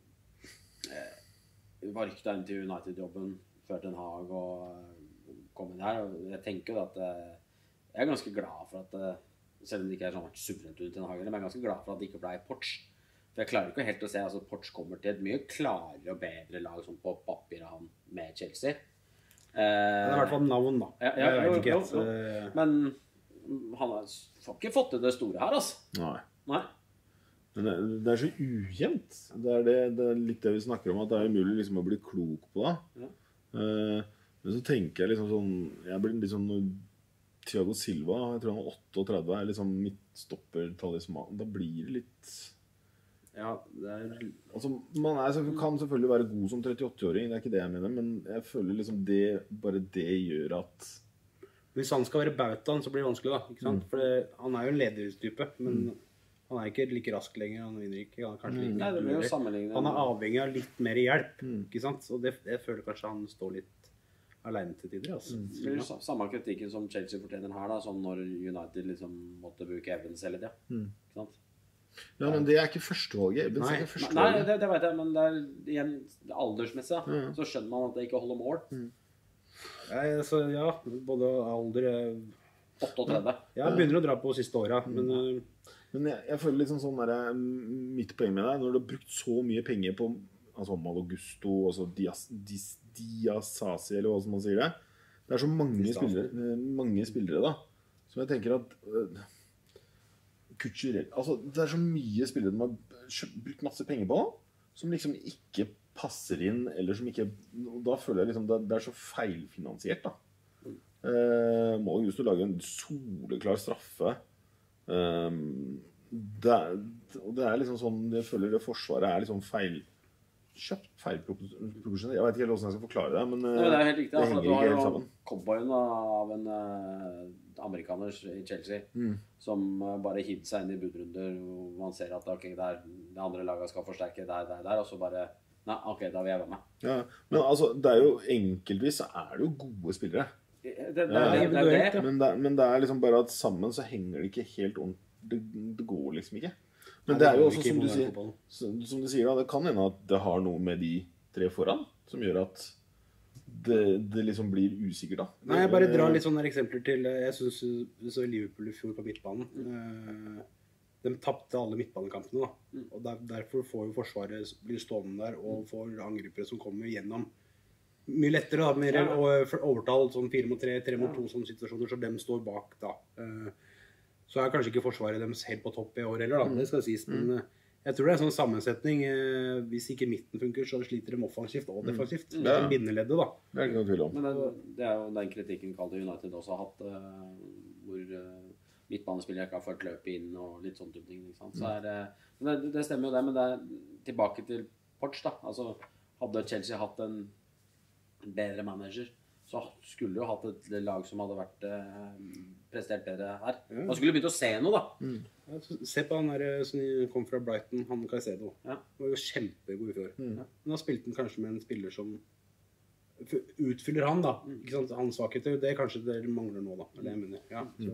eh, var rykta inn til United-jobben før Den Haag og eh, kom inn her. Og jeg tenker jo at eh, jeg er ganske glad for at eh, selv om det ikke er sånn vært suverent ut Den Haag, men jeg er ganske glad for at det ikke ble Poch. For jeg klarer ikke helt å se altså Poch kommer til et mye klarere og bedre lag som på papiret han med Chelsea. Det er i hvert fall navn, da. Ja, ja, jeg vet ikke jo, helt. jo, jo. Men han har ikke fått til det store her, altså. Nei. Nei. Men det, det er så ujevnt. Det er, det, det er litt det vi snakker om, at det er umulig liksom å bli klok på det. Ja. Uh, men så tenker jeg liksom sånn, jeg blir litt sånn, Thiago Silva, jeg tror han er åttiåtte, er liksom midtstopper-talisman. Da blir det litt... Ja, det er... Altså, man er, kan selvfølgelig være god som trettiåtte-åring, det er ikke det jeg mener, men jeg føler liksom det, bare det gjør at... Hvis han skal være bautaen, så blir det vanskelig, da, ikke sant? Mm. For det, han er jo en lederstype, men mm. han er ikke like rask lenger, han vinner ikke, han er kanskje like... Nei, det blir jo sammenlignet. Han er avhengig av litt mer hjelp, mm. ikke sant? Og det, jeg føler kanskje han står litt alene til tider, altså. Mm. Det blir jo samme kritikken som Chelsea fortjener her, da, sånn når United liksom måtte bruke Evans hele tida, mm. ikke sant? Ja, men det er ikke førstevalget. Evans Nei, er ikke førstevalget. Nei det, det vet jeg, men det er igjen aldersmessig, da. Mm. Så skjønner man at det ikke holder mål. Mm. Nei, altså, ja, både alder... åttiåtte. Ja, begynner å dra på siste året, mm. men... Uh, men jeg, jeg føler liksom sånn der, mitt poeng med deg, når du har brukt så mye penger på altså Malo Gusto, altså Dias, Dis, Diasasi, eller hva som man sier det. Det er så mange spillere, mange spillere da, som jeg tenker at... Uh, Kutsjurell. Altså, det er så mye spillere de har brukt masse penger på, som liksom ikke passer inn, eller som ikke... Da føler jeg liksom, det er så feilfinansiert, da. Eh, må just lage en soleklar straffe. Eh, det, er, det er liksom sånn, jeg føler det forsvaret er liksom feil... Kjøpt feilproposisjoner. Jeg vet ikke helt hvordan jeg skal forklare det, men Nei, det er helt riktig. det Altså, henger du har ikke helt jo sammen. cowboyen av en uh, amerikaner i Chelsea, mm. som uh, bare hivde seg inn i budrunder, og man ser at okay, der, det andre laget skal forsterke der, der, der, og så bare, nei, ok, da vil jeg være med. Ja, men altså, det er jo enkeltvis så er det jo gode spillere. Det, det, det, det, det, det, det. Men, det, men det er liksom bare at sammen så henger det ikke helt ordentlig, det, det går liksom ikke. Men det er jo også, som du, sier, som du sier, da, det kan hende at det har noe med de tre foran, som gjør at det, det liksom blir usikkert da. Nei, jeg bare drar litt sånne eksempler til, jeg synes du så Liverpool i fjor på midtbanen. Mm. De tappte alle midtbanekampene da, mm. og der, derfor får jo forsvaret bli stående der, og får angripere som kommer gjennom. Mye lettere da, mer ja. overtall, sånn fire mot tre, tre mot to, sånne situasjoner, så dem står bak da. Så er kanskje ikke forsvaret deres helt på topp i år heller, da. Det skal sies. Men mm. jeg tror det er en sånn sammensetning. Hvis ikke midten funker, så sliter de offensivt og defensivt. Mm. Det er en bindeleddet, da. Det er ikke noe tvil om. Men det, det er jo den kritikken Calder United også har hatt, uh, hvor uh, midtbanespillere ikke har ført løpet inn og litt sånne ting. Ikke sant? Så er, uh, men det, det stemmer jo det, men det er tilbake til Poch, da. Altså, hadde Chelsea hatt en bedre manager, så skulle jo hatt et lag som hadde vært eh, prestert bedre her. Ja. Man skulle begynt å se noe, da. Mm. Ja, se på han der som kom fra Brighton, han Caicedo. Ja. Han var jo kjempegod i fjor. Mm. Ja. Men da spilte han kanskje med en spiller som utfyller han, da. Mm. Ikke sant? Hans svakheter, det er kanskje det mangler nå, da. Er det jeg mener. Ja, så...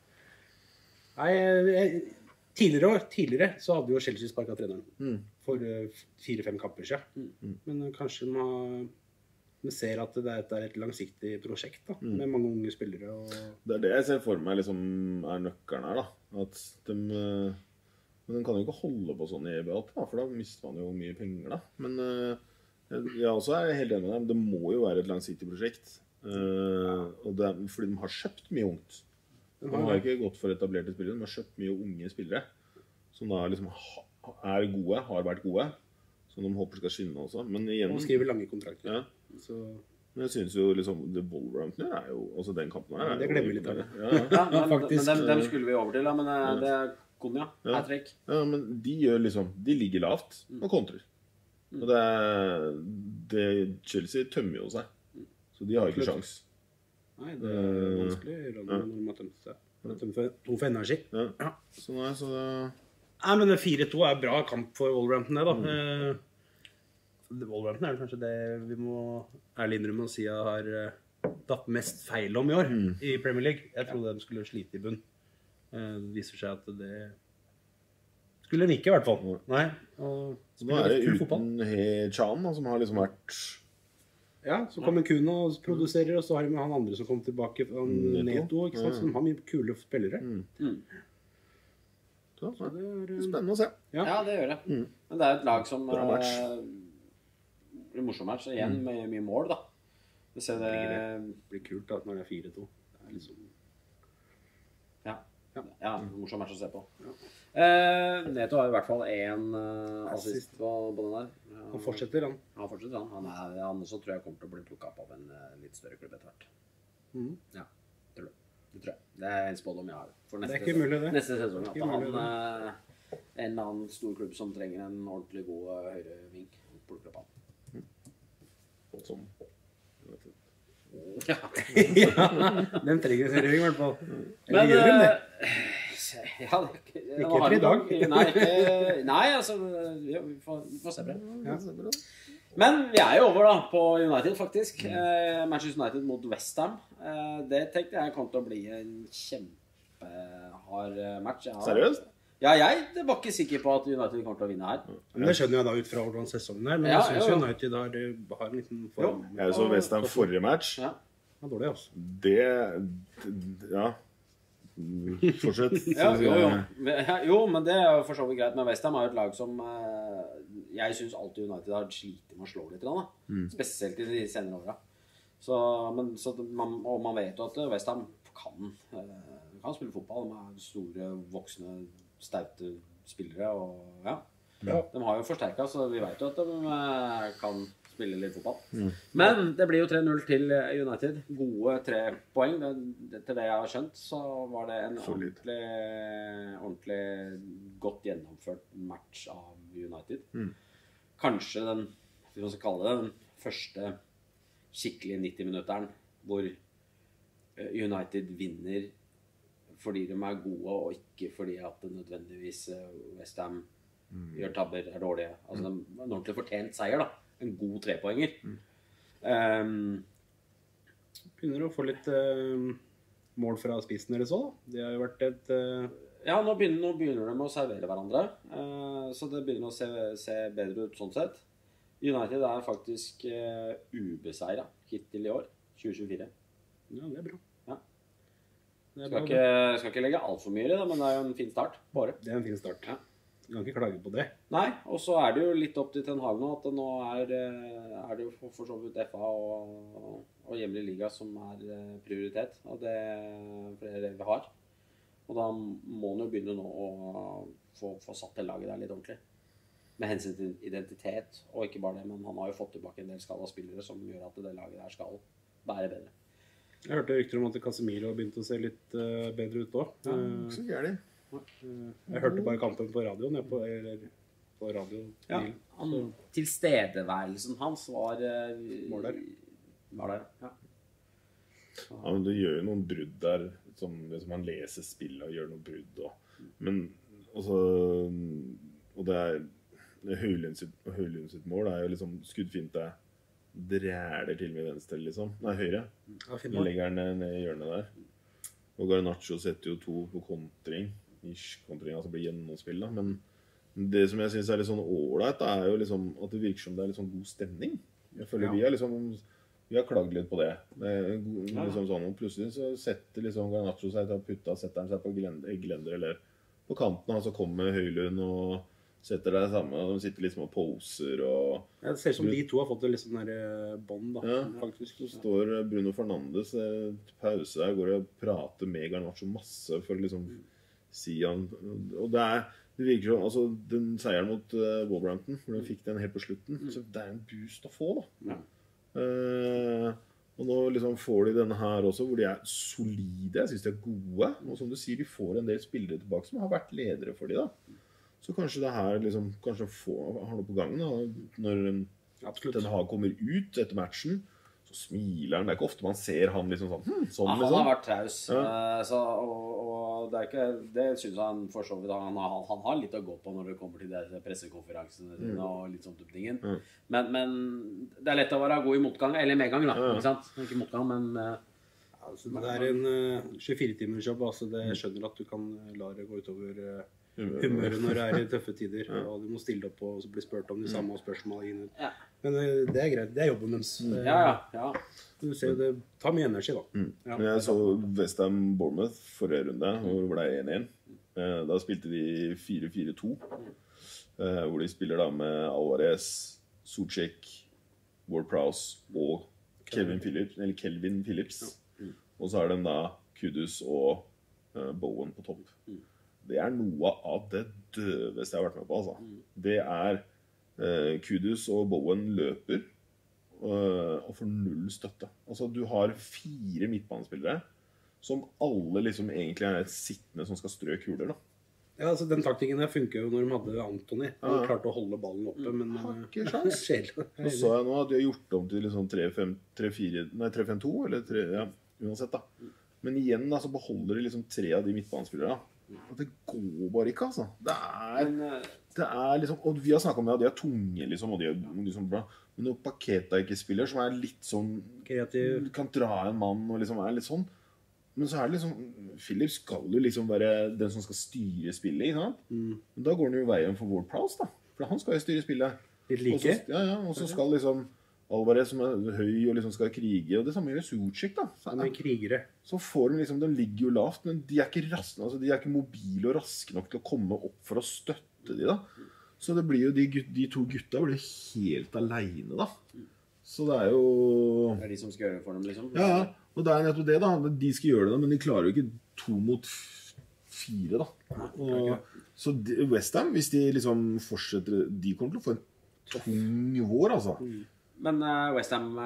Nei, jeg... tidligere år, tidligere så hadde jo Chelsea sparket treneren. Mm. For uh, fire-fem kamper siden. Mm. Men uh, kanskje man... Vi ser at det er et langsiktig prosjekt da, mm. med mange unge spillere. Og... Det er det jeg ser for meg liksom, er nøkkelen her. Da. At de, men de kan jo ikke holde på sånn i evig alt, for da mister man jo mye penger. Da. Men jeg også er helt enig med dem. Det må jo være et langsiktig prosjekt. Uh, og det er, fordi de har kjøpt mye ungt. De har ikke gått for etablerte spillere, de har kjøpt mye unge spillere. Som da liksom er gode, har vært gode. Som de håper skal skinne også. Men igjen... Og skriver lange kontrakter. Ja. Så... Men jeg synes jo liksom The Wolverhampton er jo også den kampen her. Ja, det glemmer vi litt av det. Ja, ja. ja men, faktisk, men dem, dem skulle vi over til, da, men ja. Det er Konya, ja. Hat-trick. Ja, men de gjør liksom, de ligger lavt og kontrer. Mm. Og det er, det, Chelsea tømmer jo seg, så de har ikke sjans. Nei, det er vanskelig å gjøre når de har tømt seg. De har tømt for, for energi. Ja, ja. Så nei, så det... Nei, men fire to er bra kamp for Wolverhampton, det da. Mm. Wolverhampton er kanskje det vi må ærlig innrømme å si at har tatt mest feil om i år mm. i Premier League. Jeg trodde de skulle slite i bunn. Det viser seg at det skulle de ikke i hvert fall. Mm. Nei. Og nå er det uten He-Chan som har liksom vært... Ja, så kommer Kuna og produserer, og så har de han andre som kommer tilbake, han Neto, ikke sant? Som har mye kule spillere. Mm. Mm. Så, så det er spennende å se. Ja, ja det gjør det. Mm. Men det er et lag som... blir morsom match, så igjen mm. med mye mål da. Vi ser det... Det blir kult da, når det er fire to. Det er liksom... Ja. Ja, ja morsom match å se på. Ja. Eh, Neto har i hvert fall en uh, assist på, på den der. Ja, Han fortsetter, han. Han fortsetter, han. Han, er, han også tror jeg kommer til å bli plukket opp av en uh, litt større klubb etter hvert. Mm. Ja, tror det. Det tror jeg. Det er en spådom jeg har. For neste Det er ikke mulig, det. Neste sesong, at han, mulig, uh, en eller annen stor klubb som trenger en ordentlig god uh, høyreving, plukker opp han. Som... Ja. Ja, den trenger servering i hvert fall. Eller Men, gjør de det? Ja, det, det, Ikke etter i dag. Nei, ikke, nei, altså, ja, vi, får, vi får se på det. Ja. Men vi er jo over da, på United faktisk. Eh, Manchester United mot West Ham. Eh, det tenkte jeg kom til å bli en kjempehard match. Jeg har, Seriøst? Ja, jeg var ikke sikker på at United kommer til å vinne her. Men det skjønner jeg da ut fra hvordan sesongen er, men Ja, jeg synes jo, jo. United har, har en liten form. Jeg så West Ham forrige match. Ja. Det er dårlig, altså. Det... Ja. Fortsett. Ja, jo, jo. Ja, jo, men det er jo for så vidt greit. Men West Ham er jo et lag som eh, jeg synes alltid United har slitt med å slå litt. Da. Mm. Spesielt i de senere årene. Så, men, så man, og man vet jo at West Ham kan, eh, kan spille fotball. De er store, voksne, staute spillere. Og, ja. Ja. De har jo forsterket, så vi vet jo at de eh, kan spille litt fotball. Mm. Men det blir jo tre null til United. Gode tre poeng. Det, til det jeg har skjønt, så var det en Solid. ordentlig, ordentlig godt gjennomført match av United. Mm. Kanskje den, hvis man skal kalle det, den første skikkelig nitti-minutteren hvor United vinner fordi de er gode, og ikke fordi at det nødvendigvis West Ham mm. gjør tabber, er dårlige. Altså, mm. de har en ordentlig fortjent seier, da. En god trepoenger. Mm. Um, Begynner å få litt uh, mål fra spissen eller så, da. Det har jo vært et... Uh... Ja, nå begynner, nå begynner de å servere hverandre. Uh, så det begynner å se, se bedre ut sånn sett. United er faktisk uh, ubeseiret hittil i år, tjue tjuefire. Ja, det er bra. Ja. Det er skal, bra, ikke, skal ikke legge alt for mye i det, men det er jo en fin start på året. Det er en fin start. Ja. Du kan ikke klage på det. Nei, og så er det jo litt opp til Ten Hag nå, at nå er, er det jo for, for så vidt F A og, og hjemlig liga som er prioritet, og det er det vi har. Og da må han jo begynne nå å få, få satt det laget der litt ordentlig. Med hensyn til identitet, og ikke bare det, men han har jo fått tilbake en del skada spillere som gjør at det laget der skal være bedre. Jeg hørte rykter om at Casemiro har begynt å se litt uh, bedre ut også. Ja, ikke så gærlig. Jeg hørte bare kampen på radioen, på, eller på radio. Ja, han, tilstedeværelsen hans var, var der. Var der, ja. Ja, men det gjør jo noen brudd der, som liksom han leser spillet og gjør noen brudd. Og, men, altså, og det er, det Høylund sitt, Høylund sitt mål er jo liksom skuddfinte, dræler til med venstre, liksom. Nei, høyre. Ja, Han legger den ned i hjørnet der. Og Garnacho setter jo to på kontring. Ish, kontring, altså blir gjennomspill da. Men det som jeg synes er litt sånn ålreit, er jo liksom at det virker som det er litt sånn god stemning. Jeg føler Ja. vi har liksom, vi har klagd litt på det. Det er god, liksom sånn, og plutselig så setter liksom Garnacho seg til å putte, setter han seg på glender, glender eller på kanten, og så kommer Høylund og setter deg sammen, og de sitter liksom og poser, og... Ja, det ser ut som de to har fått en litt sånn der bånd da, ja, faktisk. Så står Bruno Fernandes eh, pause der, går og prater med Garnacho masse for å liksom si han, og det er, det virker som, altså den seieren mot uh, Wolverhampton, hvor de fikk den helt på slutten, så det er en boost å få da. Ja. Uh, og nå liksom får de denne her også, hvor de er solide, jeg synes de er gode, og som du sier, de får en del spillere tilbake som har vært ledere for de da. Så kanskje det her liksom, kanskje få, har noe på gangen da, når Absolutt. Den Hag kommer ut etter matchen, så smiler han, det er ikke ofte man ser han liksom sånn, hm, sånn Ja, han liksom. har vært traus, Ja. uh, så, og, og det er ikke, det synes han for så vidt, han, har- han har litt å gå på når det kommer til de pressekonferansene sine Mm. og litt sånt opp tingen. Mm. Men, men det er lett å være god i motgang, eller medgang da, Ja. ikke sant? Ikke motgang, men uh, Altså, det er en uh, tjuefire timers jobb, altså det jeg skjønner at du kan la det gå utover uh, humøret når det er i tøffe tider, Ja. og du må stille opp og så bli spurt om de samme spørsmål inn ut. Ja. Men uh, det er greit, det er jobben deres. ja, ja, ja. Du ser, det tar mye energi da. Mm. Ja. Men jeg så West Ham Bournemouth forrige runde, hvor det ble én én. Eh, Da spilte de fire fire to, eh, hvor de spiller da med Alvarez, Suchek, Ward-Prowse og Kevin Phillips, eller Kelvin Phillips. Ja. Mm. Og så er det da Kudus og uh, Bowen på topp. Mm. Det er noe av det døveste jeg har vært med på, altså. Mm. Det er uh, Kudus og Bowen løper uh, og får null støtte. Altså, du har fire midtbanespillere som alle liksom egentlig er sittende som skal strø kuler, da. Ja, altså den taktikken der funker jo når de hadde Antony. Han ja. klarte å holde ballen oppe, men... Har ikke sjans. Så så jeg nå at de har gjort om til liksom tre fem to, eller tre, ja, uansett da. Men igjen da, så beholder de liksom tre av de midtbanespillere. Og det går bare ikke, altså. Det er, det er liksom... Og vi har snakket om det, og de er tunge, liksom, og de er liksom bra. Men når Paketa ikke spiller, som er litt sånn... Kreativ. Kan dra en mann, og liksom er litt sånn... Men så er det liksom, Philip skal jo liksom være den som skal styre spillet, ikke sant? Mm. Men da går han jo i veien for Ward Prowse, da. For han skal jo styre spillet. Litt like? Og så, ja, ja, og så skal liksom Alvarez, som er høy og liksom skal krige, og det samme gjør Suchik, da. Så, ja, krigere. Så får de liksom, de ligger jo lavt, men de er ikke raske, altså de er ikke mobile og raske nok til å komme opp for å støtte de, da. Så det blir jo, de, de to gutta blir helt alene, da. Så det er jo... Det er de som skal gjøre det for dem, liksom? Ja, og det er nettopp det, da. De skal gjøre det, men de klarer jo ikke to mot fire, da. Og, så West Ham, hvis de liksom fortsetter, de kommer til å få en tung vår, altså. Men uh, West Ham...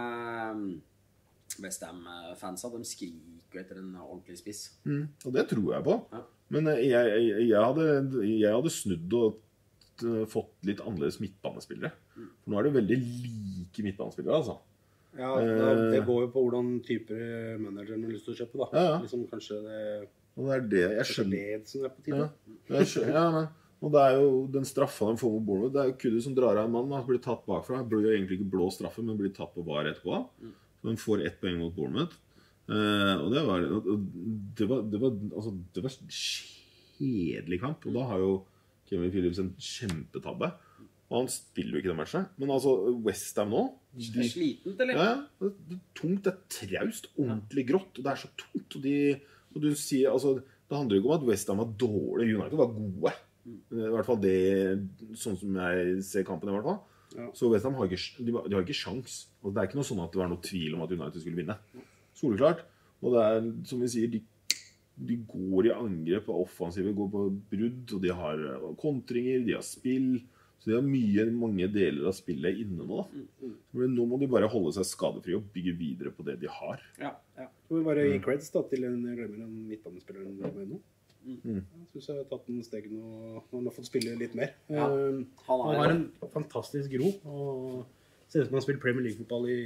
Uh, West Ham-fansa, de skriker etter en ordentlig spiss. Mm, og det tror jeg på. Ja. Men uh, jeg, jeg, jeg, hadde, jeg hadde snudd og uh, fått litt annerledes midtbanespillere. Mm. For nå er det veldig like midtbanespillere, altså. Ja, det, det går jo på hvordan typer manageren har lyst til å kjøpe, da. Ja, ja. Liksom kanskje det... Og det er det jeg skjønner. Ledelsen er på tide. Ja, jeg skjønner, ja, men... Og det er jo den straffa de får med Bournemouth. Det er jo Kudus som drar av en mann, da, blir tatt bakfra. Det blir jo egentlig ikke blå straffe, men blir tatt på var etterpå. Så de får ett poeng mot Bournemouth. Uh, og det var, det var, det var, altså, det var kjedelig kamp. Og da har jo Kevin Phillips en kjempetabbe. Og han spiller jo ikke den matchen. Men altså, West Ham nå... De, det er slitent, eller? Ja, det, det er tungt, det er traust, ordentlig grått. Og det er så tungt. Og, de, og du sier, altså, det handler ikke om at West Ham var dårlig. United var gode. I hvert fall det, sånn som jeg ser kampen i hvert fall. Ja. Så West Ham har ikke, de, de har ikke sjans. Og det er ikke noe sånn at det var noe tvil om at United skulle vinne. Soleklart. Og det er, som vi sier, de, de går i angrep på offensive, går på brudd, og de har kontringer, de har spill. Så de har mye, mange deler av spillet inne nå, da. Mm, mm. Nå må de bare holde seg skadefri og bygge videre på det de har. Ja, ja. Så vi bare gi creds da, til en, jeg glemmer en midtbanespilleren med nå. Mm. Jeg synes jeg har tatt en steg nå, når han har fått spille litt mer. Ja, han, han har en fantastisk ro, og ser ut som han har spilt Premier League-fotball i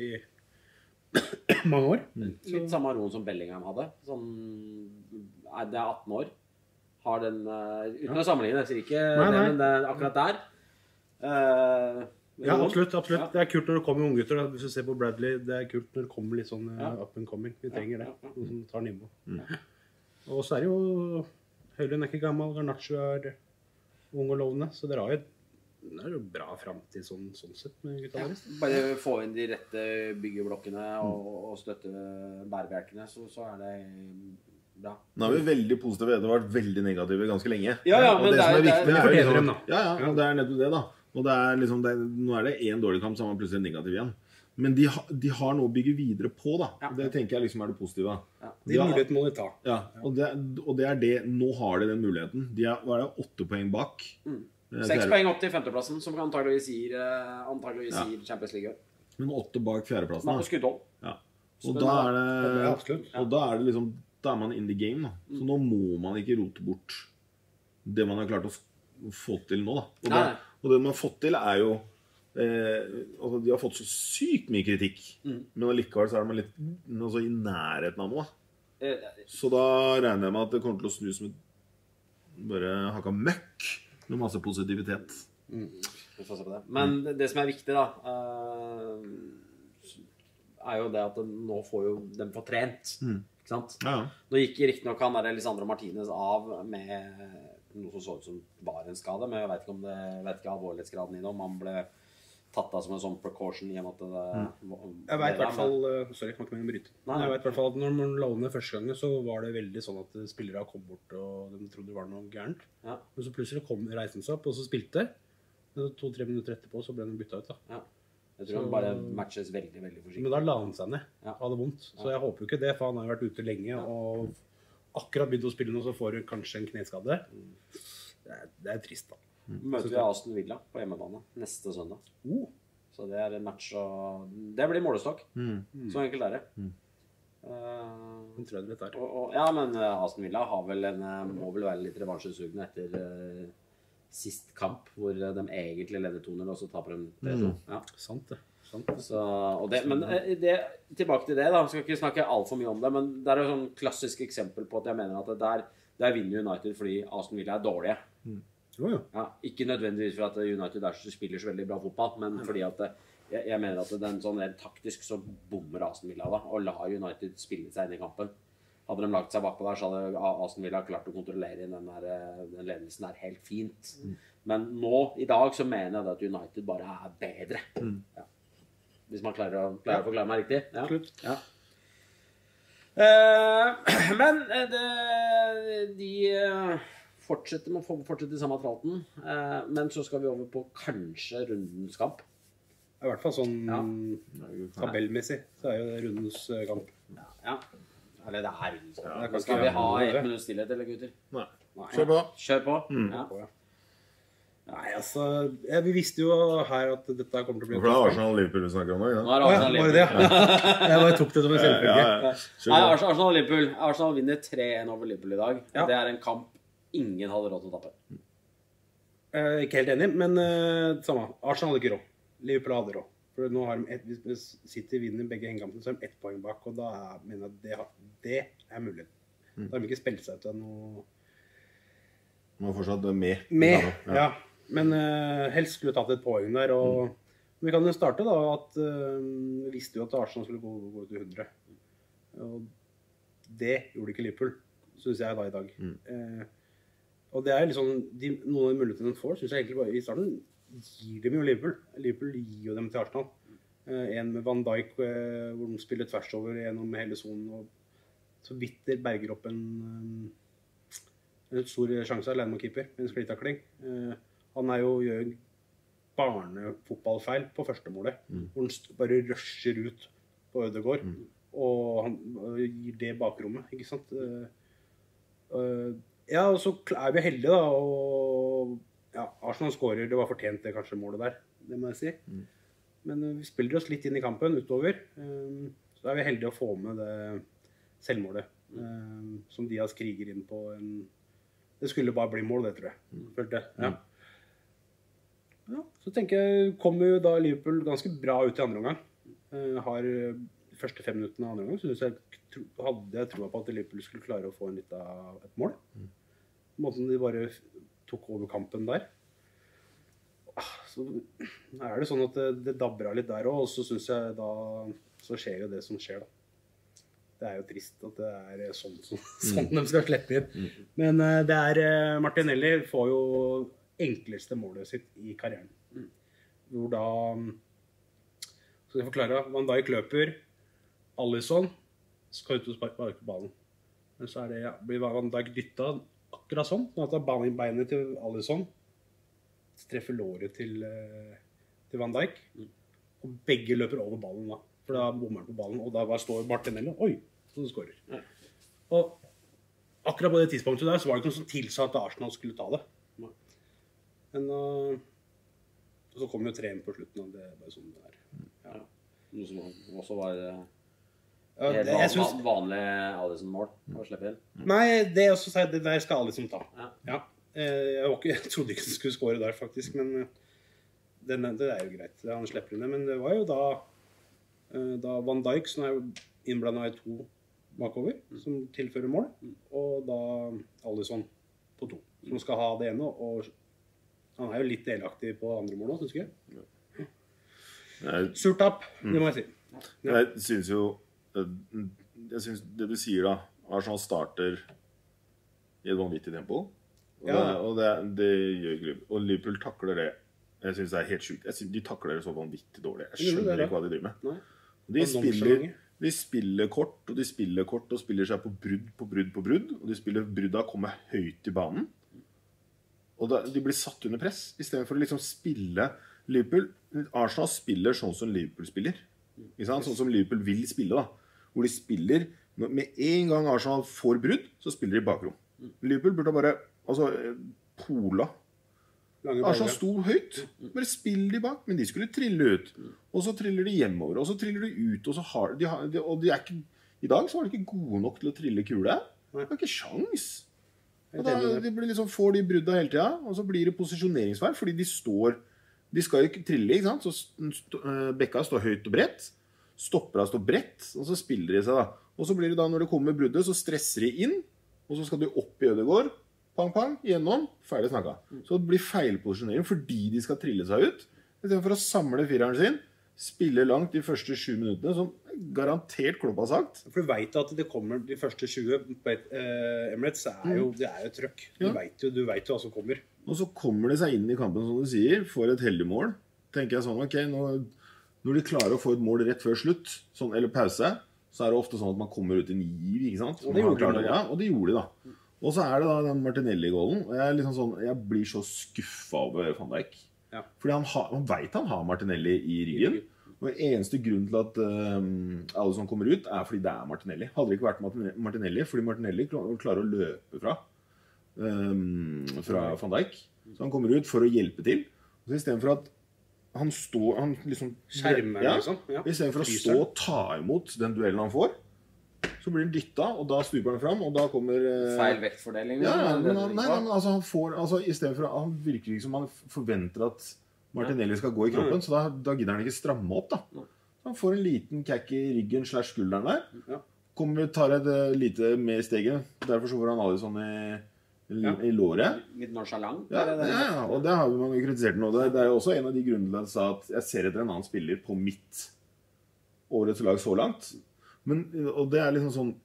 mange år. Mm. Litt samme roen som Bellingham hadde. Sånn, det er atten år. Har den, uh, uten ja. Å sammenligne, jeg sier ikke nei, nei. Det, men det er akkurat der. Uh, ja, absolutt, absolutt. Ja. Det er kult når det kommer unggutter. Hvis du ser på Bradley, det er kult når det kommer litt sånn ja. Up and coming. Vi trenger det. Noen som tar nivå. Mm. Og så er det jo Høylen er ikke gammel, Garnacho er ung og lovende, så dere har jo det er jo bra fremtid sånn, sånn sett med gutta ja. deres. Bare få inn de rette byggeblokkene og, og støtte bærebjelkene, så, så er det bra. Nå er vi veldig positive, det har vært veldig negative ganske lenge. Ja, ja, men og det, det som er, er viktig, det er, er jo liksom, ja, ja, og det er nettopp det da. Og det er liksom, det er, nå er det en dårlig kamp, så er man plutselig negativ igjen. Men de, ha, de har noe å bygge videre på, da. Ja. Det tenker jeg liksom er det positive. Ja. De muligheten må de ta. Ja, og det, og det er det, nå har de den muligheten. De er, hva er det, åtte poeng bak. Mm. Seks poeng opp til femteplassen, som antageligvis gir, antageligvis ja. Gir Champions League. Men åtte bak fjerdeplassen. Man er på skuddhold. Ja. Og da er det, og da er det liksom, da er man in the game, da. Så nå må man ikke rote bort det man har klart å få til nå, da. Og det, og det man har fått til er jo Eh, altså de har fått så sykt mye kritikk, mm. men allikevel så er de litt altså, i nærheten av noe. Eh, så da regner jeg med at det kommer til å snus med bare hakka møkk med masse positivitet. Mm. Vi får se på det. Men mm. det som er viktig da, uh, er jo det at nå får jo dem få trent. Mm. Ikke sant? Ja. Nå gikk riktig nok han der Lisandro Martinez av med noe som så ut som var en skade, men jeg vet ikke om det, vet ikke alvorlighetsgraden i det, om han ble tatt av som en sånn precaution i og med at det... Mm. Jeg vet i hvert fall... Sorry, jeg kan ikke med å bryte. Nei, jeg vet i hvert fall at når man la ned første gangen, så var det veldig sånn at spillere kom bort, og de trodde det var noe gærent. Ja. Men så plutselig kom reisen seg opp, og så spilte. To-tre minutter etterpå, så ble de byttet ut da. Ja. Jeg tror Så- han bare matches veldig, veldig forsiktig. Men da la han seg ned. Ja. Hadde vondt. Så jeg håper jo ikke det, for han har jo vært ute lenge og akkurat begynt å spille nå, så får du kanskje en kneskade. Det er, det er trist, da. Møter vi Aston Villa på hjemmebane neste søndag. Oh. Så det er en match, og det blir målestokk. Mm. Så enkelt er det. Mm. Uh, Den tror jeg det tar. og, og, ja, men uh, Aston Villa har vel en, uh, må vel være litt revansjesugne etter uh, sist kamp, hvor uh, de egentlig leder to null, og så taper de tre to. Mm. Ja. Sant det. Sant. Så, og det, men uh, det, tilbake til det da, jeg skal ikke snakke alt for mye om det, men det er et sånn klassisk eksempel på at jeg mener at det der, der vinner United fordi Aston Villa er dårlige. Jo, jo. Ja, ikke nødvendigvis for at United der spiller så veldig bra fotball, men fordi at jeg, jeg mener at den sånn rent taktisk så bommer Aston Villa da, og la United spille seg inn i kampen. Hadde de lagt seg bakpå der, så hadde Aston Villa klart å kontrollere den, der, den ledelsen der helt fint. Mm. Men nå, i dag, så mener jeg at United bare er bedre. Mm. Ja. Hvis man klarer å, klarer å forklare meg riktig. Ja. Slutt. Ja. Uh, men det, de fortsetter med å fortsette i samme tralten, uh, men så skal vi over på kanskje rundens kamp. I hvert fall sånn Ja. tabellmessig, så er jo det rundens eh, kamp. Ja, ja. Eller det er rundens kamp. Ja, Da skal vi ha ett minutt stillhet, eller gutter? Nei. Nei. Kjør på. Kjør på. Mm. Ja. Ja. Nei, altså ja, vi visste jo her at dette kommer til å bli For det er Arsenal-Liverpool vi snakker om nå, Nå ja? er Å ja, Arsenal var det det? Liverpool. Ja. Jeg bare tok det som en selvfølge. Ja, ja. Kjør Nei, på. Arsenal, Arsenal Liverpool. Arsenal vinner tre en over Liverpool i dag. Ja. Det er en kamp ingen hadde råd til å tappe. Eh, ikke helt enig, men eh, samme. Arsenal hadde ikke råd. Liverpool hadde råd. For nå har de et, hvis City vinner begge hengekampene, så har de ett poeng bak, og da er, mener jeg at det, har- det er mulig. Da har de ikke spilt seg til noe Man er fortsatt med. med. Ja. Ja. Men eh, helst skulle tatt et poeng der, og vi kan jo starte da, at eh, vi visste jo at Arsenal skulle gå, gå til hundre. Og det gjorde ikke Liverpool, synes jeg da i dag. Mm. Eh, og det er liksom, de, noen av de mulighetene de får, synes jeg egentlig bare i starten, gir dem jo Liverpool. Liverpool gir jo dem til Arsenal. Eh, en med Van Dijk, eh, hvor de spiller tvers over, en med hele sonen, og så vidt der berger opp en, eh, en stor sjanse alene med keeper, en sklitakling. Eh, han er jo, gjør barnefotballfeil på første målet, Mm. hvor han st- bare rusher ut på Ødegaard, Mm. og han øh, gir det bakrommet, ikke sant? Eh, øh, ja, og så kl- er vi heldige da, og ja, Arsenal skårer, det var fortjent det kanskje målet der, det må jeg si. Mm. Men øh, vi spiller oss litt inn i kampen utover, eh, så er vi heldige å få med det selvmålet, eh, som Diaz kriger inn på en... Det skulle bare bli mål, det tror jeg. Følte jeg. Ja. Ja, så tenker jeg, kommer jo da Liverpool ganske bra ut i andre omgang. Eh, har eh, de første fem minuttene av andre omgang, så synes jeg, tro, hadde jeg troa på at Liverpool skulle klare å få en litt av et mål. Mm. Måten de bare f- tok over kampen der. Ah, Så er det sånn at det, det dabber av litt der også, og så synes jeg da, så skjer jo det som skjer da. Det er jo trist at det er sånn, sånn, sånn de skal slippe inn. Mm. Men eh, det er, eh, Martinelli får jo enkleste målet sitt i karrieren. Mm. Hvor da, skal jeg forklare, Van Dijk løper, Alisson skal ut og sparke på ballen. Men så er det, ja, blir Van Dijk dyttet akkurat sånn, sånn at da beinet til Alisson treffer låret til, eh, til Van Dijk, og begge løper over ballen da. For da bommer han på ballen, og da bare står Martinelli, oi, så det skårer. Ja. Og akkurat på det tidspunktet der, så var det ikke noe som tilsa at Arsenal skulle ta det. Nei. Men uh, så kom jo tre inn på slutten, og det er bare sånn det er. Ja. Noe som også var eh, Ja, helt det, van, jeg synes, vanlig Alisson-mål å slippe inn. nei, det er også å si, det der skal alle liksom ta. Ja. Ja. Eh, Jeg, var ikke, jeg trodde ikke han skulle skåre der faktisk, men eh, den, det er jo greit. Han slipper inn det, men det var jo da, eh, da Van Dijk, som er jo innblandet i to bakover, som tilfører mål, og da Alisson på to, som skal ha det ene, og han er jo litt delaktig på andre mål nå, synes jeg. Jeg, Surt tap, det må jeg si. Ja. jeg synes jo Jeg synes det du sier da, Arsenal starter i et vanvittig tempo. Og, Ja. det, og det, det gjør ikke Liverpool. Og Liverpool takler det. Jeg synes det er helt sjukt. Jeg synes de takler det så vanvittig dårlig. Jeg Jo, det er skjønner det. ikke hva de driver med. Nei. De Og spiller, nonchalant. de spiller kort, og de spiller kort, og spiller seg på brudd på brudd på brudd. Og de spiller brudda kommer høyt i banen. Og da, de blir satt under press, i stedet for å liksom spille Liverpool, Arsenal spiller sånn som Liverpool spiller. Ikke sant? Sånn som Liverpool vil spille da. Hvor de spiller, med en gang Arsenal får brudd, så spiller de bakrom. Liverpool burde bare, altså, pola. Arsenal sto høyt, bare spill de bak, men de skulle trille ut. Og så triller de hjemover, og så triller de ut, og så har de, de og de er ikke, i dag så var de ikke gode nok til å trille kule. Det var ikke sjans. Og da de blir liksom, får de brudda hele tida, og så blir det posisjoneringsfeil, fordi de står, de skal jo ikke trille, ikke sant? Så bekka står høyt og bredt, stoppera står bredt, og så spiller de seg da. Og så blir det da, når det kommer bruddet, så stresser de inn, og så skal de opp i Ødegård, pang, pang, gjennom, ferdig snakka. Så det blir feilposisjonering fordi de skal trille seg ut, i stedet for å samle fireren sin, spille langt de første sju minuttene, som garantert Klopp har sagt. For du vet at det kommer de første tjue på et, uh, Emirates, er jo, det er jo trøkk. Du, ja. vet jo, du vet jo hva som kommer. Og så kommer de seg inn i kampen, som du sier, får et heldig mål. Tenker jeg sånn, ok, nå, når de klarer å få et mål rett før slutt, sånn, eller pause, så er det ofte sånn at man kommer ut i en giv, ikke sant? Og det gjorde de, ja, og det gjorde de da. Og så er det da den Martinelli-gålen, og jeg, er liksom sånn, jeg blir så skuffet over Van Dijk. Ja. Fordi han, ha, han vet han har Martinelli i ryggen, og eneste grunn til at um, alle som kommer ut er fordi det er Martinelli. Hadde det ikke vært Martinelli, fordi Martinelli klarer å løpe fra, um, fra Van Dijk. Så han kommer ut for å hjelpe til. Så i stedet for at han står, han liksom... Skjermer, ja, liksom. Ja. I stedet for å stå og ta imot den duellen han får, så blir han dyttet, og da stuper han fram, og da kommer... Eh... Feil vektfordeling. Ja, men han, nei, men, altså, han får, altså, i stedet for, han virker ikke som han forventer at Martinelli skal gå i kroppen, så da, da gidder han ikke stramme opp, da. Så han får en liten kakk i ryggen slash skulderen der, kommer, tar et uh, lite mer steget, derfor så får han alle sånn i, i, ja. i låret. Litt nonchalant. Ja, ja, ja, og det har man jo kritisert nå. Det, det er jo også en av de grunnene til at jeg sa at jeg ser etter en annen spiller på mitt årets lag så langt. Men, og det er liksom sånn,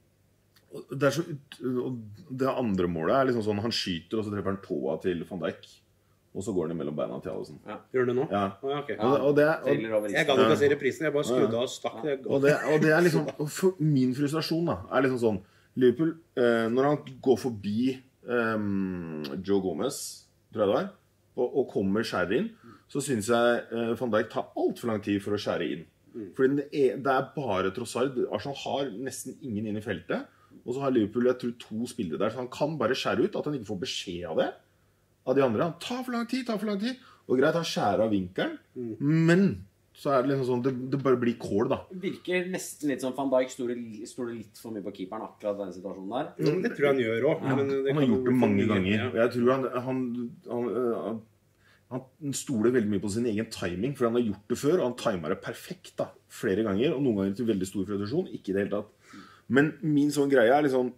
det er så, og det andre målet er liksom sånn, han skyter og så treffer han tåa til Van Dijk, og så går han mellom beina til Allison. Ja. Gjør det nå? Ja. Oh, ja, okay. og, og det, og, jeg ga ikke å se reprisen, jeg bare skrudde av og stakk det. Og det, og det er liksom, for min frustrasjon da, er liksom sånn, Liverpool, eh, når han går forbi eh, Joe Gomez, tror jeg det var, og, og kommer skjære inn, så synes jeg eh, Van Dijk tar alt for lang tid for å skjære inn. Fordi det er, det er bare Trossard. Arsenal har nesten ingen inn i feltet, og så har Liverpool, jeg tror, to spillere der, så han kan bare skjære ut, at han ikke får beskjed av det av de andre. Han tar for lang tid, tar for lang tid, og greit, han skjærer av vinkelen, mm. men så er det liksom sånn, det, det bare blir kål da. Det virker nesten litt som Van Dijk stoler litt for mye på keeperen akkurat denne situasjonen der. Mm, det tror jeg han gjør også. Ja. Men det han har gjort det mange ganger, ja. og jeg tror han, han, han, han Han stoler veldig mye på sin egen timing, for han har gjort det før, og han timer det perfekt da, flere ganger, og noen ganger til veldig stor frustrasjon, ikke i det hele tatt. Men min sånn greie er liksom,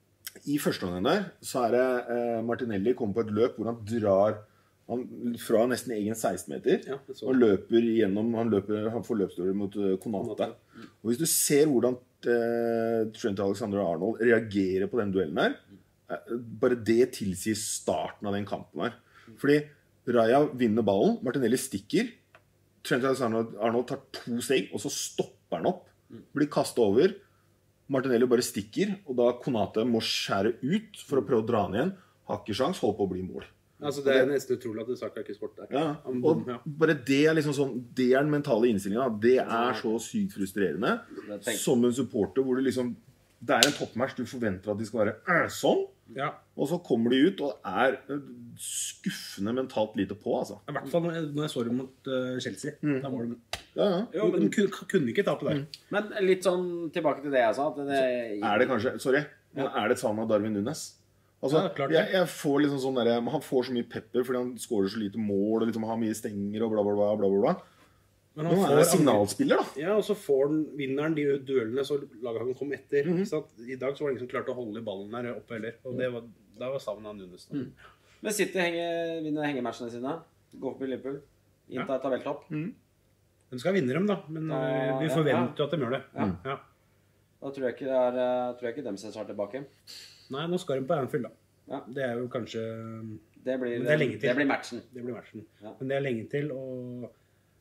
i første gangen der, så er det eh, Martinelli kommer på et løp hvor han drar han, fra nesten egen seksten meter, ja, og løper gjennom, han, løper, han får løpsstoler mot uh, Konate. Og hvis du ser hvordan eh, Trent Alexander-Arnold reagerer på den duellen her, eh, bare det tilsier starten av den kampen her. Fordi Raya vinner ballen, Martinelli stikker, Trent Alexander-Arnold tar to steg, og så stopper han opp, blir kastet over, Martinelli bare stikker, og da Konate må skjære ut for å prøve å dra han igjen, har ikke sjans, holder på å bli mål. Altså det er nesten utrolig at du sagt ikke sport der. Ja, og bare det er liksom sånn, det er den mentale innstillingen, det er så sykt frustrerende, som en supporter, hvor du liksom, det er en toppmatch, du forventer at de skal være sånn, ja. Og så kommer de ut og er skuffende mentalt lite på, altså. I hvert fall når jeg så det mot uh, Chelsea. Mm. Da var det... Ja, ja. Jo, men de kunne, kunne ikke ta på der. Mm. Men litt sånn tilbake til det jeg sa. At det... Er det kanskje, sorry, men er det sammen med Darwin Nunes? Altså, ja, klart, jeg, jeg får liksom sånn der, han får så mye pepper fordi han skårer så lite mål, og liksom har mye stenger og bla bla bla bla bla bla. Men han er signalspiller da. Ja, og så får den, vinner han de duellene, så lager han kom etter. Mm-hmm. Så i dag så var det ingen som klarte å holde ballen der oppe heller. Og det var, da var savnet av Nunes. Mm. Men City henger, vinner hengematchene sine. Går opp i Liverpool. Innta et tabelltopp. Mm. De skal vinne dem da, men da, vi forventer jo ja. At de gjør det. Ja. Mm. Ja. Da tror jeg ikke det er, tror jeg ikke dem som tar tilbake. Nei, nå skal de på Anfield da. Ja. Det er jo kanskje... Det blir, det er lenge til. Det blir matchen. Det blir matchen. Ja. Men det er lenge til, og...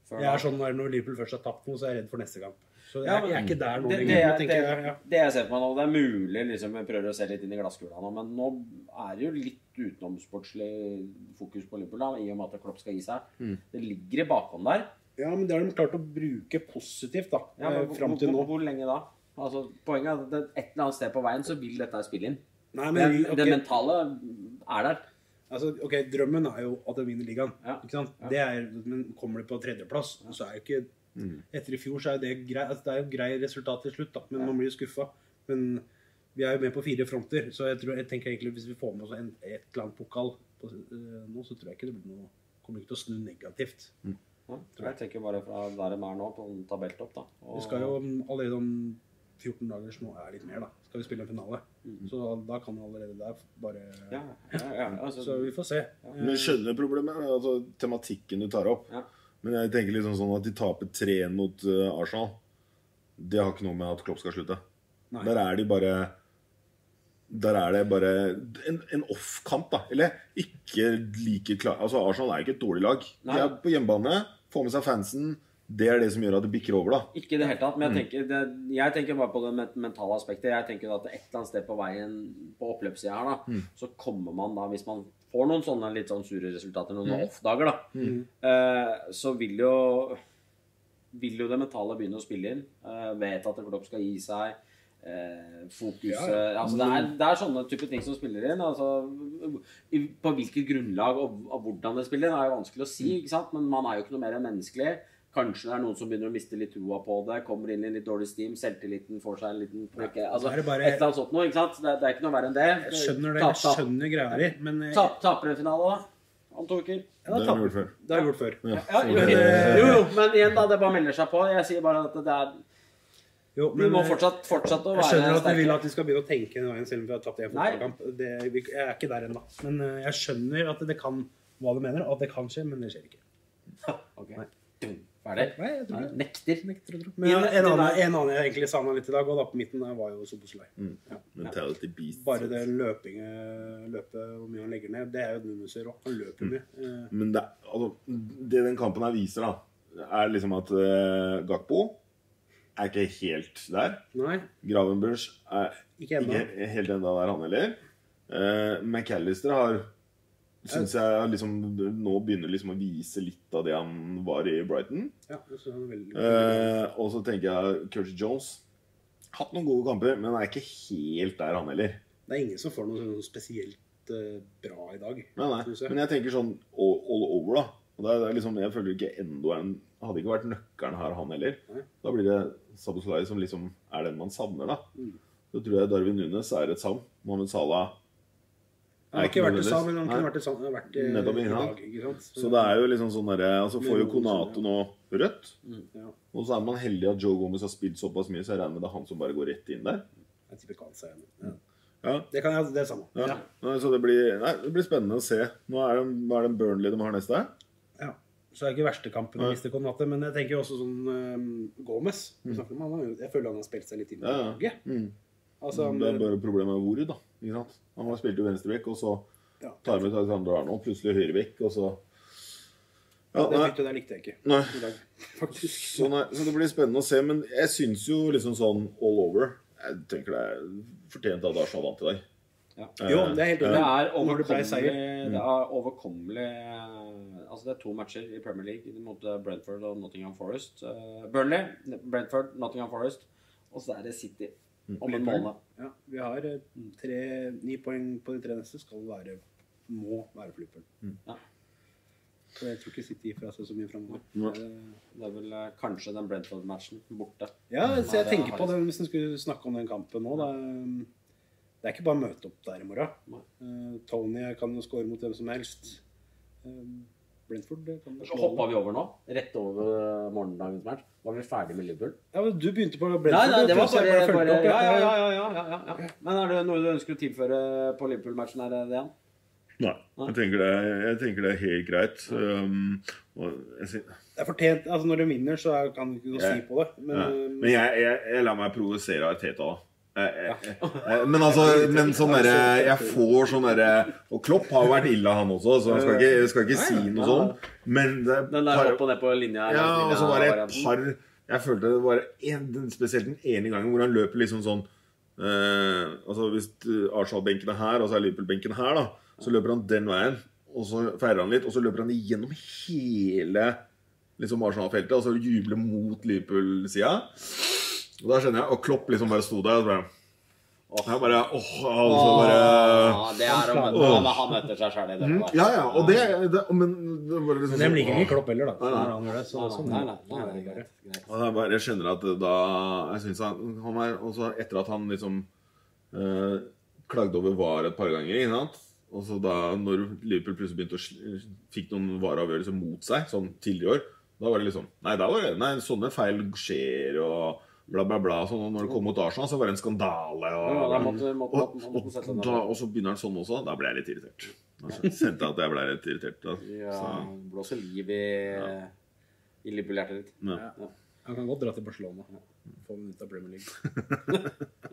før Jeg er sånn når Liverpool først har tapt noe, så er jeg redd for neste kamp. Så jeg, Ja, jeg er ikke der nå det, lenger. det, nå det, tenker jeg, ja. det jeg ser på meg nå, det er mulig liksom, jeg prøver å se litt inn i glasskula nå, men nå er det jo litt utenomsportslig fokus på Liverpool da, i og med at Klopp skal gi seg. Mm. Det ligger i bakhånd der. Ja, men det har de klart å bruke positivt da, Ja, men, eh, frem til hvor, nå. hvor, hvor lenge da? Altså, poenget er at det, et eller annet sted på veien så vil dette spille inn. Nei, Det, men, ok, det mentale er der. altså, ok, drømmen er jo at de vinner ligaen, Ja. ikke sant? Ja. Det er, men kommer de på tredjeplass, så er jo ikke, Mm. etter i fjor så er det grei, altså, det er jo grei resultat til slutt da, men man blir jo skuffet. Men vi er jo med på fire fronter, så jeg, tror, jeg tenker egentlig hvis vi får med oss en, et eller annet pokal på, uh, nå, så tror jeg ikke det blir noe, kommer ikke til å snu negativt. Ja, jeg tenker bare fra der de er nå på en tabelltopp da. Og, Vi skal jo allerede om fjorten dager, så nå er det litt mer da, skal vi spille en finale. Så da kan vi allerede der bare... Ja, ja, ja, altså, Så vi får se. Men skjønner problemet, altså tematikken du tar opp. Ja. Men jeg tenker liksom sånn at de taper tre en mot uh, Arsenal. Det har ikke noe med at Klopp skal slutte. Nei. Der er de bare Der er det bare en, en off-kamp, da. Eller ikke like klar. Altså, Arsenal er ikke et dårlig lag. Nei. De er på hjemmebane, får med seg fansen. Det er det som gjør at det bikker over, da. Ikke i det hele tatt, men jeg tenker, det, jeg tenker bare på det met- mentale aspektet. Jeg tenker at et eller annet sted på veien på oppløpssida her, da, så kommer man da, hvis man får noen sånne litt sånn sure resultater, noen off-dager, da, eh, så vil jo, vil jo det mentale begynne å spille inn. Eh, vet at Klopp skal gi seg. Eh, fokuset Ja, ja. altså det, er, det er sånne type ting som spiller inn. Altså, i, på hvilket grunnlag og, og hvordan det spiller inn, er jo vanskelig å si, ikke sant? Men man er jo ikke noe mer enn menneskelig. Kanskje det er noen som begynner å miste litt troa på det, kommer inn i litt dårlig steam, selvtilliten får seg en liten pløkke. Altså, er det bare- et eller annet sånt noe, ikke sant? Det, det er ikke noe verre enn det. Jeg skjønner det, Tap- jeg tap- skjønner greia di, men eh, tap- Taper en finale da, om to uker. ja, Det har taper- vi gjort før. Det har vi gjort før. Ja. Ja, jo, jo, jo, men igjen da, det bare melder seg på. Jeg sier bare at det er, Jo, vi men må eh, fortsatt, fortsatt å jeg være skjønner at du vil sterke. at vi skal begynne å tenke den veien, selv om vi har tapt en Nei. fotballkamp. Det, vi, jeg er ikke der ennå. Men eh, jeg skjønner at det kan, hva du mener, at det kan skje, men det skjer ikke. Ok, Dum. Ferdig? Nei, jeg tror Nei, ikke. nekter. Nekter å tro. Men en, en, annen, en annen jeg egentlig savna litt i dag, og da på midten der var jo Soboslai. Ja. Mentality beast. Bare det løpinge, løpet, hvor mye han legger ned, det er jo et Nunes gjør også. Han løper mye. Eh, Men det, altså, det den kampen her viser, da, er liksom at uh, Gakpo er ikke helt der. Nei, Gravenberch er ikke ennå. ikke helt enda der, han heller. Uh, McAllister har synes jeg liksom, nå begynner liksom å vise litt av det han var i Brighton. Ja, så han er veldig... Uh, og så tenker jeg Curtis Jones hatt noen gode kamper, men han er ikke helt der, han heller. Det er ingen som får noe sånn spesielt eh, bra i dag. Nei, nei. synes jeg. Men jeg tenker sånn all, all over, da. Og det er, det er liksom, jeg føler ikke Endo er en, hadde ikke vært nøkkeren her, han heller. Nei. Da blir det Szoboszlai som liksom er den man savner, da. Mm. Så tror jeg Darwin Nunes er et savn. Mohamed Salah Han har er ikke vært i nødvendigvis. sammen, men han Nei. kunne vært i sammen. Han har vært i, Nettopp, i ikke sant? dag, ikke sant? Så det er jo liksom sånn derre, altså får jo Konate nå rødt, Ja, og så er man heldig at Joe Gomez har spilt såpass mye, så jeg regner med det er han som bare går rett inn der. jeg tipper Kansa igjen. Ja. Ja, Det kan jeg, det er samme. ja. Nei, så det blir, nei, det blir spennende å se. Nå er det, hva er det Burnley de har neste? Ja. Så er det ikke verste kampen å Nei. miste Konate, men jeg tenker også sånn um, Gomez. Vi snakker om han, han- jeg føler han har spilt seg litt inn i Ja, ja. laget. Mm. Altså, han, Det er bare problemet med hvor, da. Ikke sant? Han har spilt jo venstrebekk, og så ja, tar vi ut Alexander Arnold, plutselig høyrebekk, og så ja, det nei, byttet der likte jeg ikke nei. i dag, faktisk. Så, nei, så det blir spennende å se, men jeg syns jo liksom sånn all over. Jeg tenker det er fortjent at Arsenal vant i dag. Ja. Jo, det er helt Det enig. er Når det ble overkommelig, seier. det er overkommelig Altså det er to matcher i Premier League mot Brentford og Nottingham Forest. Eh, Burnley, Brentford, Nottingham Forest. Og så er det City om en måned. Ja, vi har eh, tre, ni poeng på de tre neste skal være, må være på Liverpool. Ja. Så jeg tror ikke City gir fra seg så mye fremover. Nei. Eh, Det er vel eh, kanskje den Brentford-matchen borte. Ja, så jeg Nei, det tenker er på det hvis vi skulle snakke om den kampen nå. Da. Det er ikke bare å møte opp der i morgen. Nei. Eh, Tony kan jo score mot hvem som helst. Eh, Brentford det kan jo Så hoppa vi over nå, rett over morgendagens match. Var vi ferdig med Liverpool? Ja, men du begynte på Brentford. Nei, nei, det var så jeg bare, fulgte bare opp, ja, ja, ja, ja, ja, ja, ja. Men er det noe du ønsker å tilføre på Liverpool-matchen her, Dejan? Nei, jeg tenker det, jeg tenker det er helt greit. Um, og jeg, sier- Det er fortjent, altså Når de vinner, så er- kan du ikke noe Ja. si på det. Men, ja. eh, Men jeg, jeg, jeg lar meg provosere av Arteta, da. Men altså, men sånn derre jeg får sånn derre og Klopp har jo vært ille han også, så jeg skal ikke, jeg skal ikke si noe sånn. Men det den der opp og ned på linja. Ja, og så var det et par jeg følte det var en, spesielt den ene gangen hvor han løper liksom sånn eh, altså hvis Arsenal-benken er her og så er Liverpool-benken her da, så løper han den veien og så feirer han litt og så løper han igjennom hele liksom Arsenal-feltet og så jubler mot Liverpool-sida. Og da skjønner jeg, og Klopp liksom bare stod der og bare jeg bare, åh, altså bare åh, det er om åh. Han møter seg selv i det der. Ja, ja, og det, det men det var liksom de liker ikke Klopp heller da. Ja, ja. Han gjør det, så sånn. Nei, nei, nei, nei, greit, greit. Og jeg bare skjønner at da, jeg synes han, han er, også etter at han liksom eh, klagde over var et par ganger, ikke sant? Og så da, når Liverpool plutselig begynte å fikk noen vareavgjørelser mot seg, sånn tidligere år, da var det liksom, nei, da var det, nei, sånne feil skjer, og bla bla bla, så når det kom mot Arsenal så var det en skandale og, ja, da måtte, måtte, og, måtte, måtte og, da, og så begynner han sånn også, da ble jeg litt irritert altså, kjente at jeg ble litt irritert da. Ja, blåser liv i ja. I Liverpool-hjertet ditt ja. Ja. Han kan godt dra til Barcelona få den ut av Premier League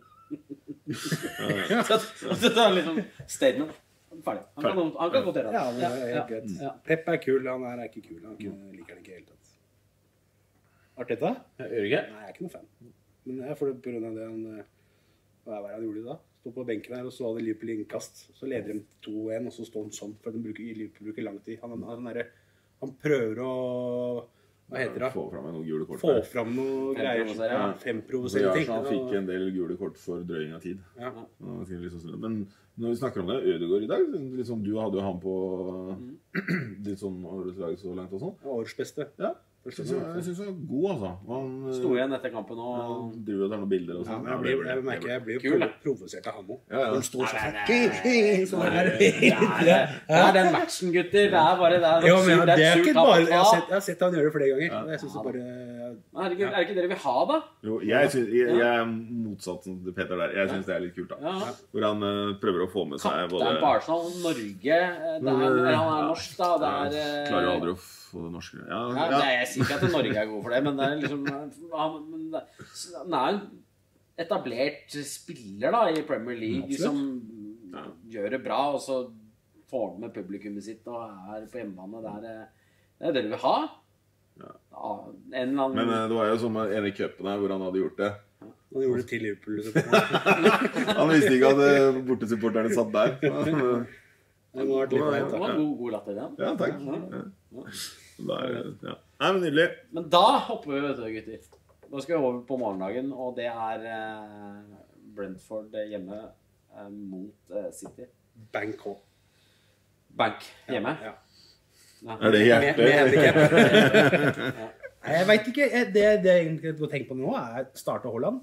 ja. Det er liksom statement ferdig, han kan, han kan godt gjøre det ja, det er helt greit ja. Pep er kul, han er ikke kul han liker den ikke helt tatt Arteta? Jeg gjør ikke? Nei, jeg er ikke noen fan. Men jeg får det på grunn av det han... Hva er det han gjorde da? Stod på benken her, og så hadde Liverpool innkast. Så leder de to en, og så står han sånn, for de bruker, Liverpool bruker lang tid. Han, han, han, han prøver å... Hva heter det? Få fram noen gule kort. Få fram noen greier. Ja. Femprovoserende ting. Han fikk en del gule kort for drøying av tid. Ja. Men når vi snakker om det, Ødegaard i dag, liksom, du hadde jo han på litt sånn årslag så langt og sånn. Årsbeste. Ja. Jeg synes, jeg, jeg synes han er god, altså. Han sto igjen etter kampen og ja, driver der noen bilder og sånn. Ja, jeg, blir, jeg merker jeg blir jo provosert av han også. Ja, ja. Han står sånn sånn her. Det er den matchen, gutter. Det er bare det. Er jo, men det er ikke bare... Jeg har sett, jeg har sett han gjøre det flere ganger. Ja. Jeg synes det bare... Er det, ikke, er det ikke dere vil ha, da? Jo, jeg, synes, jeg, jeg er motsatsen til Peter der. Jeg synes det er litt kult, da. Ja. Hvor han uh, prøver å få med seg både... Kaptein på Arsenal, Norge, det er, han er norsk, da. Det er, ja, klarer jo aldri å få det norske. Ja, ja. Ja, jeg sier ikke at Norge er god for det, men det er liksom... Han, han er en etablert spiller, da, i Premier League, som ja. Gjør det bra, og så får han med publikummet sitt, og er på hjemmebane. Det er det er det du vil ha. Ja. Ja, en annen... Men uh, det var jo som en i cupen her hvor han hadde gjort det. Han gjorde det til Liverpool. Han visste ikke at uh, bortesupporterne satt der. Det må ha vært litt leit. Det var god, god latter, ja. Ja, takk. Ja. Ja. Der, ja. Nei, men nydelig. Men da hopper vi, vet du, gutter. Da skal vi over på morgendagen, og det er uh, Brentford hjemme uh, mot uh, City. Bank H. Bank hjemme? Ja. Ja. Ja. Er det hjertet? Ja. Jeg vet ikke, det, det jeg egentlig må tenke på nå er starte Holland.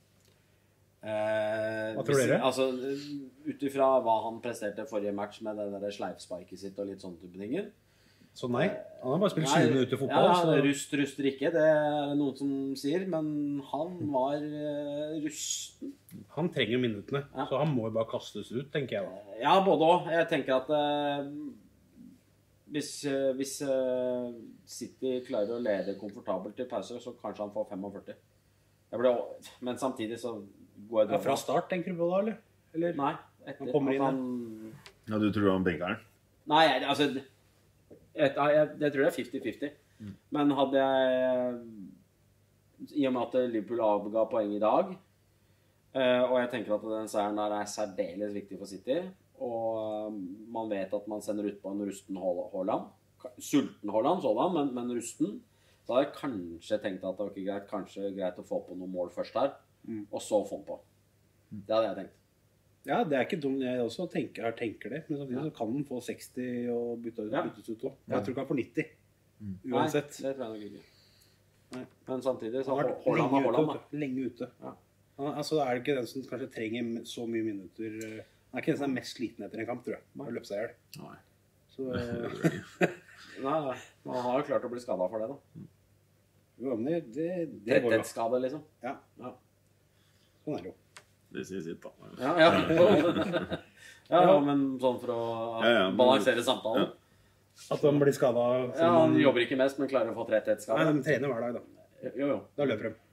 Eh, hva tror dere? Altså, utifra hva han presterte forrige match med det der sleivspiket sitt og litt sånne type ting. Så nei, han har bare spilt tjue minutter fotball. Ja, så... rust, ruster ikke, det er noen som sier, men han var uh, rusten. Han trenger minuttene, ja. Så han må jo bare kastes ut, tenker jeg da. Ja, både også. Jeg tenker at uh, hvis, uh, hvis uh, City klarer å lede komfortabelt til pause, så kanskje han får førtifem. Jeg ble, men samtidig så går jeg... Ja, fra start tenker du på da, eller? eller? Nei, etter han kommer inn, han... Ja, du tror han benker den? Nei, altså... Jeg, jeg, jeg tror det er femti femti. Mm. Men hadde jeg... I og med at Liverpool avga poeng i dag, uh, og jeg tenker at den seieren der er særdeles viktig for City, og um, man vet at man sender ut på en rusten Haaland, sulten Haaland sådan, men, men rusten, så hadde jeg kanskje tenkt at det var ikke greit, kanskje greit å få på noen mål først her, mm. og så få den på. Det hadde jeg tenkt. Ja, det er ikke dumt. Jeg også tenker, jeg tenker det, men samtidig ja. Så kan den få seksti og bytte, ja. Byttes ut også. Jeg tror ikke han får nitti, mm. uansett. Nei, det tror jeg nok ikke. Nei. Men samtidig så har Haaland lenge, Haaland, ute, lenge ute. Ja. Altså, det er ikke den som kanskje trenger så mye minutter. Det er ikke den som er mest sliten etter en kamp, tror jeg. Det har løpt seg i hjel. Nei. Så, nei, man har jo klart å bli skadet for det, da. Jo, men det, det, det går jo. Tettskade, liksom. Ja. Ja. Sånn er det jo. Det sier sitt, da. Ja, ja. Ja, men sånn for å ja, ja, men... balansere samtalen. Ja. At han blir skadet. Ja, han jobber ikke mest, men klarer å få tre tettskader. Nei, de trener hver dag, da. Jo, jo. Da løper de.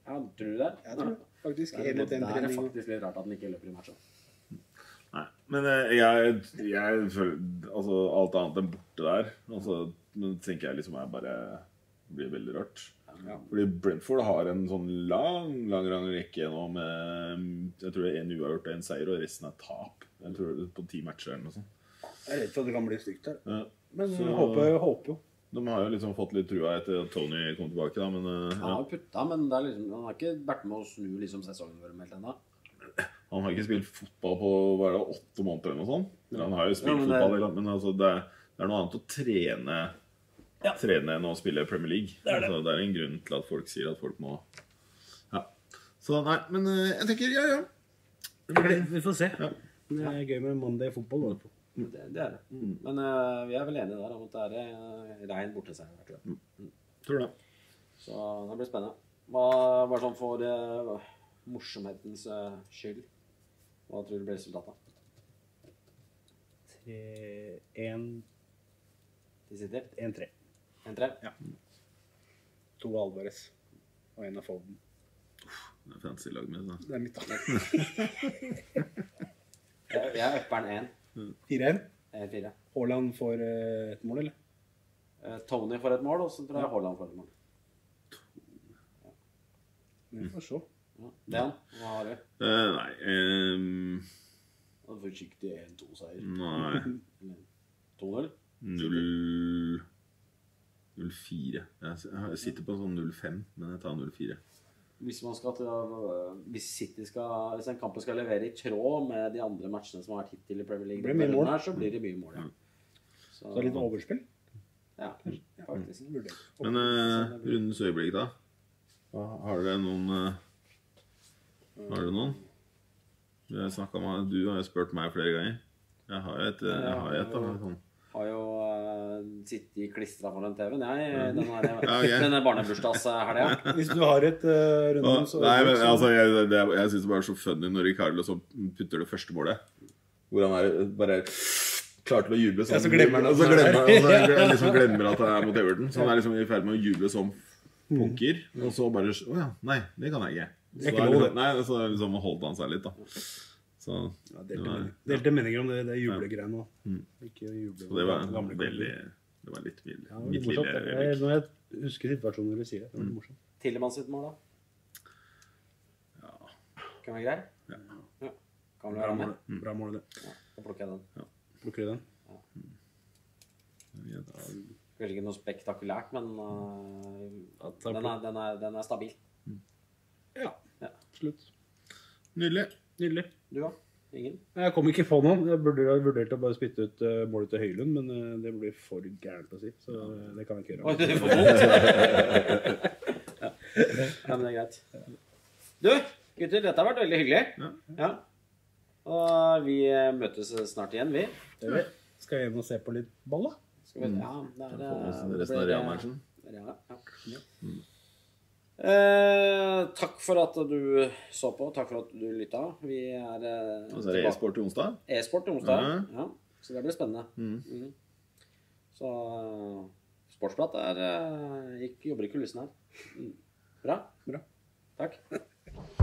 Ja, tror du det? Jeg tror det. Faktisk. Det er, En det er trening. faktisk litt rart at han ikke løper i matchen. Nei, men eh, jeg, jeg føler altså, alt annet enn borte der. Altså, men tenker jeg liksom er bare blir veldig rart. Ja. Fordi Brentford har en sånn lang, lang, lang rekke nå med jeg tror det er en uavgjort og en seier, og resten er tap. Jeg tror det er på ti matcher eller noe sånt. Jeg er redd for at det kan bli stygt her. Ja. Men Så- jeg håper, jeg håper jo. De har jo liksom fått litt trua etter at Tony kom tilbake, da, men eh, Han ja. har putta, men det er liksom, han har ikke vært med å snu liksom sesongen vår helt ennå. Han har ikke spilt fotball på hva er det, åtte måneder eller noe sånt. Eller han har jo spilt Ja, men det- fotball, eller- men altså, det, er, det er noe annet å trene, Ja. trene enn å spille Premier League. Det er, det. Altså, det er en grunn til at folk sier at folk må Ja. Så nei, men eh, jeg tenker ja, ja. Vi får se. Ja. Det er gøy med Monday fotball. Da. Det, det er det. Men eh, vi er vel enige der om at det er uh, rein borteseier. Tror jeg. Tror det. Så det blir spennende. Hva, bare sånn for uh, morsomhetens uh, skyld. Hva tror du blir resultatet? En, De sitter? en tre. En tre? Ja. To Alvarez og en av Foden. Det er fancy lag med, så. Det er mitt annet. Jeg, jeg upper den én. fire en. En fire. Haaland får eh, et mål, eller? Eh, Tony får et mål, og så tror jeg Haaland får et mål. Vi får se. Ja. Dejan, hva har du? Eh, nei ehm, Han er forsiktig en to seier. Nei. to null? Null null fire. Jeg jeg sitter på sånn null fem, men jeg tar null fire. Hvis man skal til, hvis City skal, hvis den kampen skal levere i tråd med de andre matchene som har vært hittil i Premier League, Blir det mye mål? her, så blir det mye mål, ja. Så, Så litt overspill. ja, faktisk. Vurdert. Men eh, rundens øyeblikk, da? Hva, har dere noen eh, Har dere noen? Vi har snakket med, du har jo spurt meg flere ganger. Jeg har jo et, eh, jeg har jo et, da, sånn. Har jo uh, sittet klistra foran T V-en, jeg, den her, Ja, ok. denne barnebursdagshelga. Hvis du har et uh, rundens Å, Nei, men altså, jeg, det, jeg synes det bare er så funny når Ricardo så putter det første målet. Hvor han er bare klar til å juble sånn. Ja, så glemmer han og så at han er glemmer, og så glemmer, liksom glemmer at han er mot Everton. Så han er liksom i ferd med å juble som punker. Og så bare Å ja, nei, det kan jeg ikke. Så Det er ikke er lov, liksom, nei, så liksom holdt han seg litt, da. Så, Ja, det delte, var, meninger. delte meninger om det, det julegreiene òg. Mm. Ikke juble så det var om gamle veldig kamper. Det var litt mild. Ja, det Mitt var lille morsomt. Jeg, øyeblikk. når jeg husker situasjonen når du sier det. Det var morsomt. Tillemann sitt mål, da? Ja. Kan være grei? Ja. Ja. Kan vel Bra være mål, med? det. Bra mål det. Ja, da plukker jeg den. Plukker du den? Ja, Kanskje ikke noe spektakulært, men uh, Ja, takk. den, er, den, er, den er stabil. Ja, Ja. absolutt. Nydelig. Nydelig. Du da? Ingen? Jeg kom ikke på noen. Jeg burde ha vurdert å bare spytte ut uh, målet til Høylund, men uh, det blir for gærent å si, så uh, det kan jeg ikke Oi, gjøre. det er for vondt. ja. ja, men det er greit. Du, gutter, dette har vært veldig hyggelig. Ja. Ja. Og vi eh, møtes snart igjen, vi. Det er det. Skal jeg hjem og se på litt ball, da? Skal vi, ja, det er, Få med oss eh, resten av blir- Real-matchen. Ja, ja. Eh, takk for at du så på. Takk for at du lytta. Vi er eh, Og så er det tilbake- e-sport til onsdag. E-sport onsdag. Ja. Ja. Så det blir spennende. Mm. Mm. Så uh, Sportsprat er, uh, gikk, jobber i kulissen her. Mm. Bra. Bra. Takk.